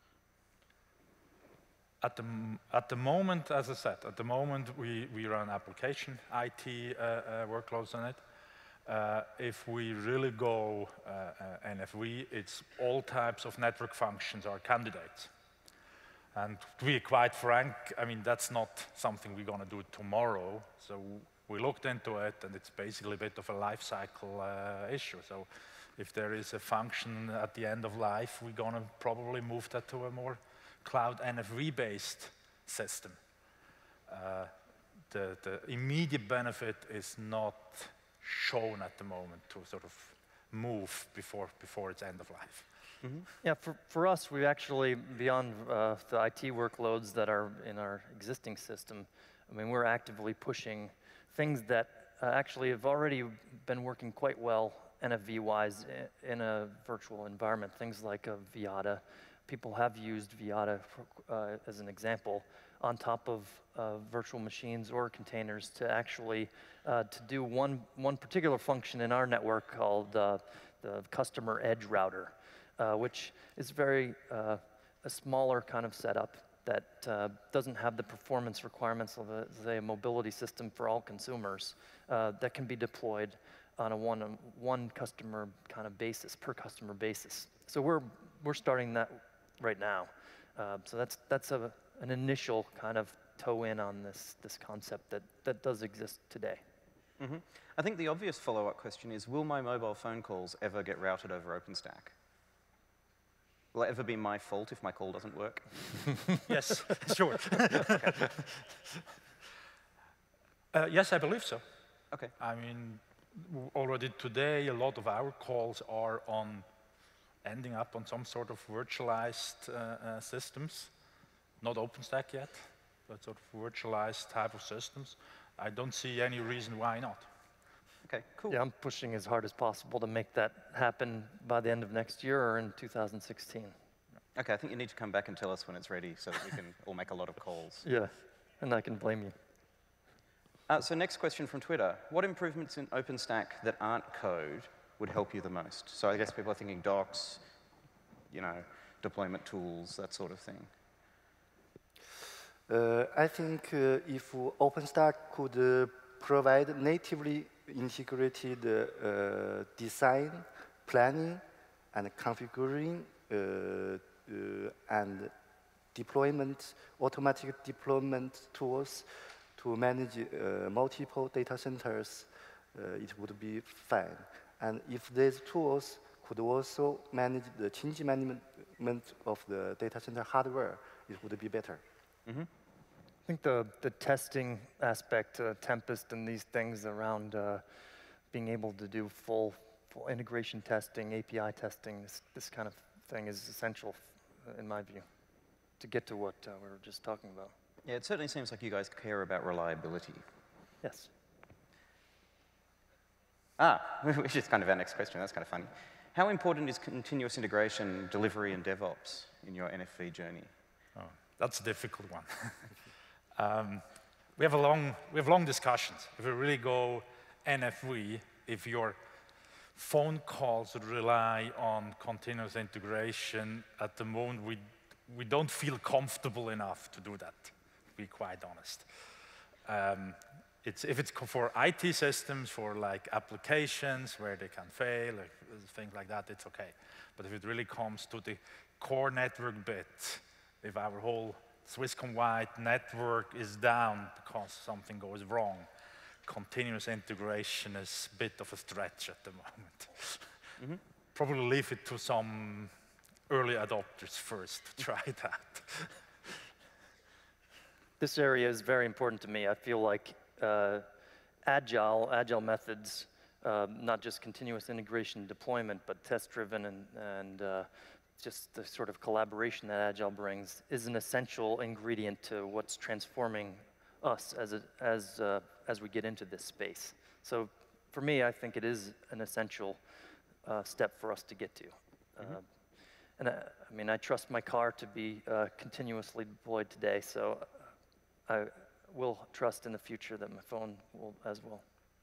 At the, at the moment, as I said, at the moment we, we run application I T uh, uh, workloads on it. Uh, if we really go uh, uh, N F V, it's all types of network functions are candidates. And to be quite frank, I mean, that's not something we're going to do tomorrow. So we looked into it, and it's basically a bit of a life cycle uh, issue. So if there is a function at the end of life, we're going to probably move that to a more cloud N F V-based system. Uh, the, the immediate benefit is not shown at the moment to sort of move before, before its end of life. Mm-hmm. Yeah, for, for us, we actually, beyond uh, the I T workloads that are in our existing system, I mean, we're actively pushing things that uh, actually have already been working quite well N F V-wise in a virtual environment, things like a Viata. People have used Viata for, uh, as an example on top of uh, virtual machines or containers to actually uh, to do one, one particular function in our network called uh, the customer edge router, uh, which is very uh, a smaller kind of setup that uh, doesn't have the performance requirements of a, say, a mobility system for all consumers uh, that can be deployed on a one, um, one customer kind of basis, per customer basis. So we're, we're starting that right now. Uh, so that's, that's a, an initial kind of toe in on this, this concept that, that does exist today. Mm-hmm. I think the obvious follow-up question is, will my mobile phone calls ever get routed over OpenStack? Will it ever be my fault if my call doesn't work? Yes, sure. Okay. uh, yes, I believe so. Okay. I mean, already today, a lot of our calls are on ending up on some sort of virtualized uh, uh, systems. Not OpenStack yet, but sort of virtualized type of systems. I don't see any reason why not. Okay, cool. Yeah, I'm pushing as hard as possible to make that happen by the end of next year or in two thousand sixteen. Okay, I think you need to come back and tell us when it's ready so that we can all make a lot of calls. Yeah, and I can blame you. Uh, so next question from Twitter. What improvements in OpenStack that aren't code would help you the most? So I guess people are thinking docs, you know, deployment tools, that sort of thing. Uh, I think uh, if OpenStack could uh, provide natively integrated uh, design, planning, and configuring uh, uh, and deployment, automatic deployment tools to manage uh, multiple data centers, uh, it would be fine. And if these tools could also manage the change management of the data center hardware, it would be better. Mm-hmm. I think the, the testing aspect, uh, Tempest and these things around uh, being able to do full, full integration testing, A P I testing, this, this kind of thing is essential, uh, in my view, to get to what uh, we were just talking about. Yeah, it certainly seems like you guys care about reliability. Yes. Ah, which is kind of our next question. That's kind of funny. How important is continuous integration, delivery, and DevOps in your N F V journey? Oh, that's a difficult one. um, we have a long, we have long discussions. If we really go N F V, if your phone calls rely on continuous integration, at the moment we we don't feel comfortable enough to do that, to be quite honest. Um, It's, if it's for I T systems, for like applications where they can fail, or things like that, it's okay. But if it really comes to the core network bit, if our whole Swisscom-wide network is down because something goes wrong, continuous integration is a bit of a stretch at the moment. Mm-hmm. Probably leave it to some early adopters first to try that. This area is very important to me. I feel like Uh, agile, agile methods, uh, not just continuous integration and deployment, but test-driven and, and uh, just the sort of collaboration that Agile brings is an essential ingredient to what's transforming us as, a, as, uh, as we get into this space. So for me, I think it is an essential uh, step for us to get to. Mm-hmm. uh, and I, I mean, I trust my car to be uh, continuously deployed today, so I will trust in the future that my phone will as well.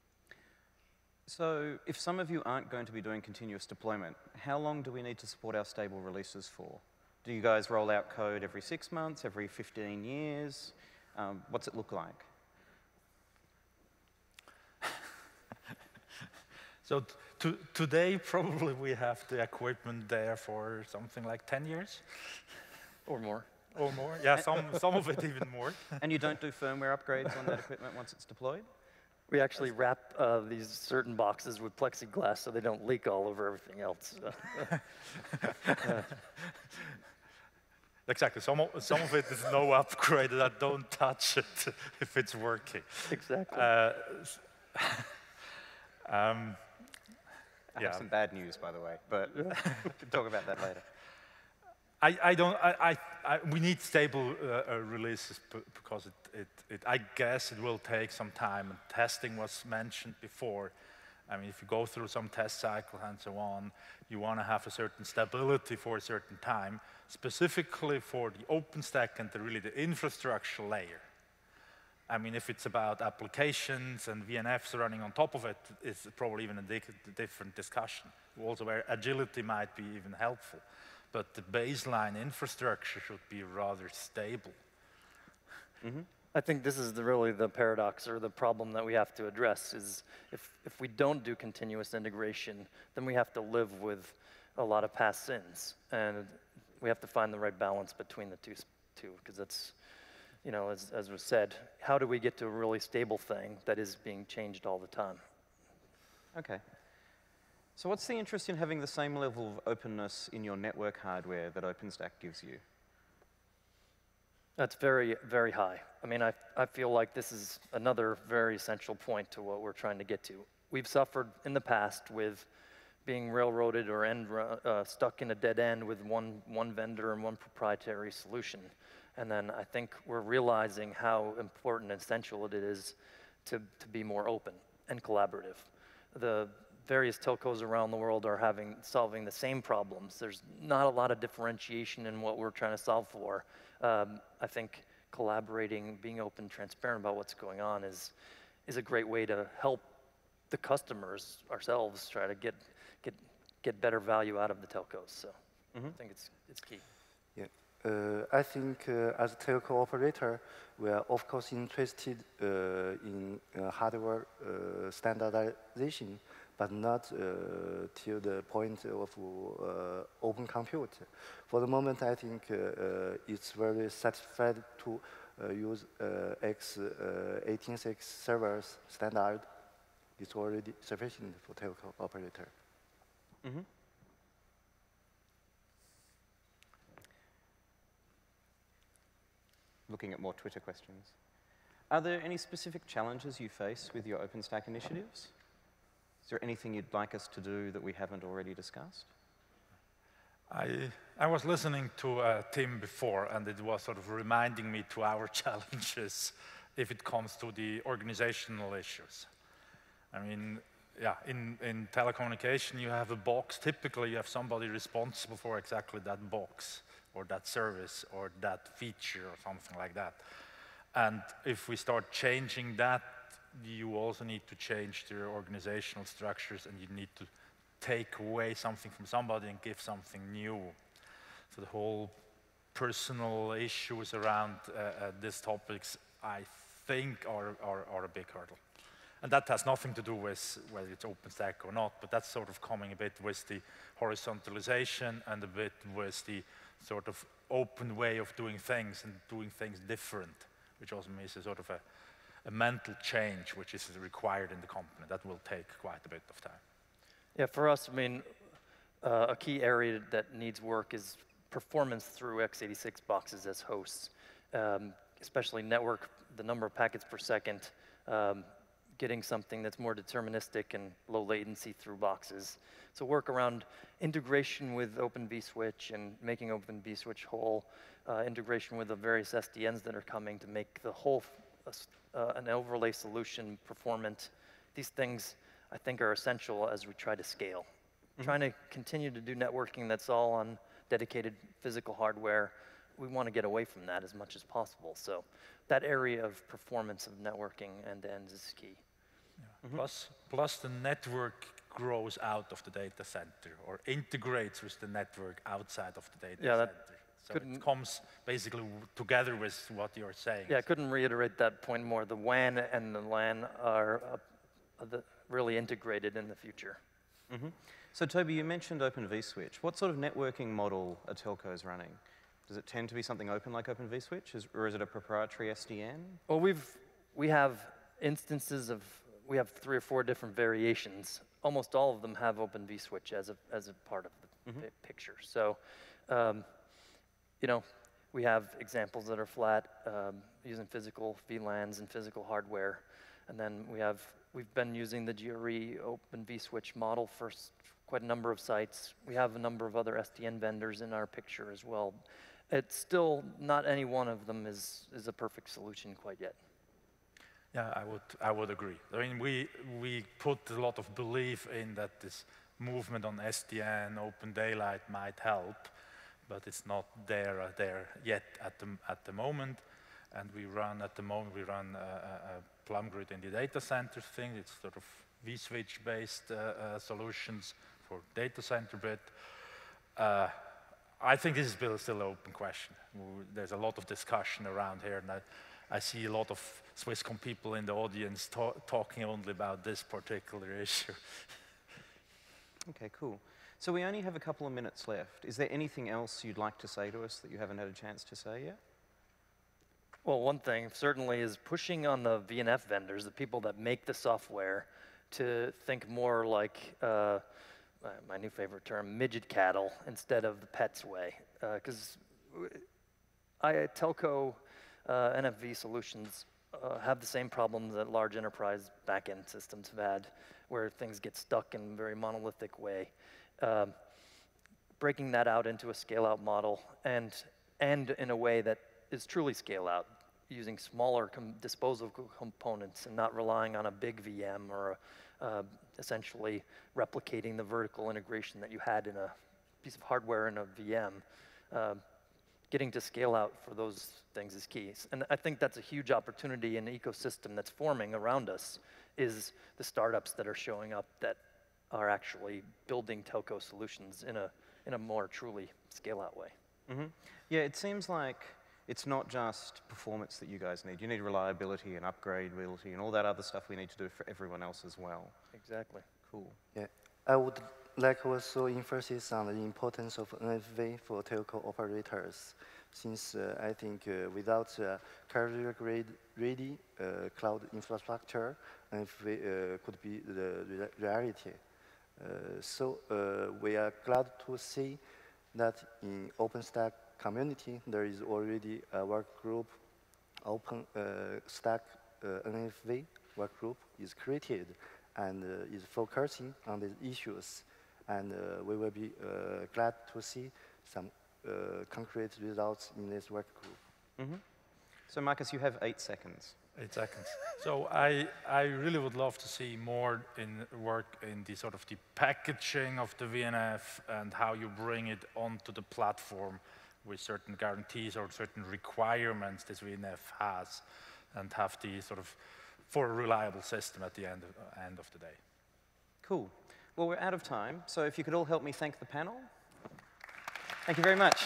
So if some of you aren't going to be doing continuous deployment, how long do we need to support our stable releases for? Do you guys roll out code every six months, every fifteen years? Um, what's it look like? So to, today, probably we have the equipment there for something like ten years. Or more. Or more, yeah, some, some of it even more. And you don't do firmware upgrades on that equipment once it's deployed? We actually wrap uh, these certain boxes with plexiglass so they don't leak all over everything else. So. uh. Exactly, some of, some of it is no upgrade, that don't touch it if it's working. Exactly. Uh, um, I yeah. have some bad news, by the way, but we can talk about that later. I, I don't, I, I, I, we need stable uh, uh, releases because it, it, it, I guess it will take some time. And testing was mentioned before. I mean, if you go through some test cycle and so on, you want to have a certain stability for a certain time, specifically for the OpenStack and the, really the infrastructure layer. I mean, if it's about applications and V N Fs running on top of it, it's probably even a di different discussion. Also where agility might be even helpful. But the baseline infrastructure should be rather stable. Mm-hmm. I think this is the, really the paradox or the problem that we have to address is if, if we don't do continuous integration, then we have to live with a lot of past sins. And we have to find the right balance between the two, two because that's, you know, as, as was said, how do we get to a really stable thing that is being changed all the time? Okay. So what's the interest in having the same level of openness in your network hardware that OpenStack gives you? That's very, very high. I mean, I, I feel like this is another very essential point to what we're trying to get to. We've suffered in the past with being railroaded or end, uh, stuck in a dead end with one, one vendor and one proprietary solution. And then I think we're realizing how important and essential it is to, to be more open and collaborative. The various telcos around the world are having, solving the same problems. There's not a lot of differentiation in what we're trying to solve for. Um, I think collaborating, being open, transparent about what's going on is, is a great way to help the customers, ourselves, try to get, get, get better value out of the telcos. So mm-hmm. I think it's, it's key. Yeah. Uh, I think uh, as a telco operator, we are of course interested uh, in uh, hardware uh, standardization. but not uh, till the point of uh, open compute. For the moment, I think uh, uh, it's very satisfied to uh, use uh, X eighteen six servers standard. It's already sufficient for telco operator. Mm-hmm. Looking at more Twitter questions. Are there any specific challenges you face with your OpenStack initiatives? Is there anything you'd like us to do that we haven't already discussed? I, I was listening to uh, Tim before, and it was sort of reminding me to our challenges if it comes to the organizational issues. I mean, yeah, in, in telecommunication, you have a box. Typically, you have somebody responsible for exactly that box, or that service, or that feature, or something like that. And if we start changing that, you also need to change the organizational structures, and you need to take away something from somebody and give something new. So the whole personal issues around uh, uh, these topics, I think, are, are, are a big hurdle. And that has nothing to do with whether it's OpenStack or not, but that's sort of coming a bit with the horizontalization and a bit with the sort of open way of doing things and doing things different, which also means a sort of a, a mental change which is required in the company. That will take quite a bit of time. Yeah, for us, I mean, uh, a key area that needs work is performance through x eighty-six boxes as hosts, um, especially network, the number of packets per second, um, getting something that's more deterministic and low latency through boxes. So work around integration with Open vSwitch and making Open vSwitch whole, uh, integration with the various S D Ns that are coming to make the whole uh, an overlay solution performant. These things, I think, are essential as we try to scale. Mm-hmm. Trying to continue to do networking that's all on dedicated physical hardware, we want to get away from that as much as possible. So that area of performance of networking end-to-end is key. Yeah. Mm-hmm. Plus, plus the network grows out of the data center or integrates with the network outside of the data yeah, center. So it comes basically together with what you're saying. Yeah, I couldn't reiterate that point more. The W A N and the LAN are, uh, are the really integrated in the future. Mm-hmm. So Toby, you mentioned Open vSwitch. What sort of networking model are telcos running? Does it tend to be something open like Open vSwitch, is, or is it a proprietary S D N? Well, we've, we have instances of, we have three or four different variations. Almost all of them have Open vSwitch as a, as a part of the mm-hmm. picture. So, um, you know, we have examples that are flat, um, using physical V LANs and physical hardware. And then we have, we've been using the G R E Open vSwitch model for quite a number of sites. We have a number of other S D N vendors in our picture as well. It's still, not any one of them is, is a perfect solution quite yet. Yeah, I would, I would agree. I mean, we, we put a lot of belief in that this movement on S D N, Open Daylight might help, but it's not there, uh, there yet at the, at the moment. And we run, at the moment, we run a, a PlumGrid in the data center thing. It's sort of vSwitch-based uh, uh, solutions for data center bit. Uh, I think this is still, still an open question. There's a lot of discussion around here, and I, I see a lot of Swisscom people in the audience ta talking only about this particular issue. Okay, cool. So we only have a couple of minutes left. Is there anything else you'd like to say to us that you haven't had a chance to say yet? Well, one thing certainly is pushing on the V N F vendors, the people that make the software, to think more like, uh, my new favorite term, midget cattle, instead of the pets way. Because uh, I, telco uh, N F V solutions uh, have the same problems that large enterprise backend systems have had, where things get stuck in a very monolithic way. Um, breaking that out into a scale-out model, and, and in a way that is truly scale-out, using smaller com disposable components and not relying on a big V M or a, uh, essentially replicating the vertical integration that you had in a piece of hardware in a V M. Uh, getting to scale out for those things is key. And I think that's a huge opportunity in the ecosystem that's forming around us, is the startups that are showing up that are actually building telco solutions in a, in a more truly scale-out way. Mm-hmm. Yeah, it seems like it's not just performance that you guys need. You need reliability and upgradability and all that other stuff we need to do for everyone else as well. Exactly. Cool. Cool. Yeah, I would like also emphasis on the importance of N F V for telco operators, since uh, I think uh, without uh, carrier-grade ready uh, cloud infrastructure, N F V uh, could be the re reality. Uh, so uh, we are glad to see that in OpenStack community there is already a work group, OpenStack uh, N F V work group is created and uh, is focusing on these issues. And uh, we will be uh, glad to see some uh, concrete results in this work group. Mm-hmm. So Marcus, you have eight seconds. Eight seconds. So I, I really would love to see more in work in the sort of the packaging of the V N F and how you bring it onto the platform with certain guarantees or certain requirements this V N F has, and have the sort of for a reliable system at the end of, uh, end of the day. Cool. Well, we're out of time, so if you could all help me thank the panel. Thank you very much.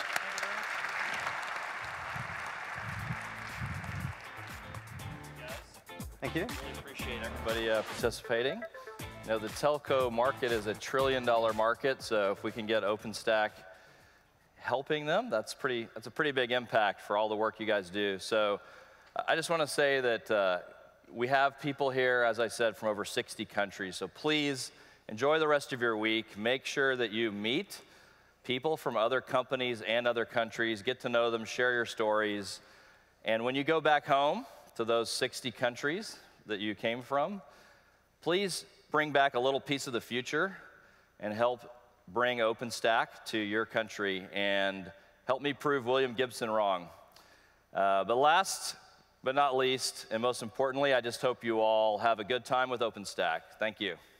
Thank you. Really appreciate everybody uh, participating. You know, the telco market is a trillion dollar market, so if we can get OpenStack helping them, that's pretty, that's a pretty big impact for all the work you guys do. So I just want to say that uh, we have people here, as I said, from over sixty countries, so please enjoy the rest of your week. Make sure that you meet people from other companies and other countries, get to know them, share your stories, and when you go back home to those sixty countries that you came from, please bring back a little piece of the future and help bring OpenStack to your country and help me prove William Gibson wrong. Uh, but last but not least, and most importantly, I just hope you all have a good time with OpenStack. Thank you.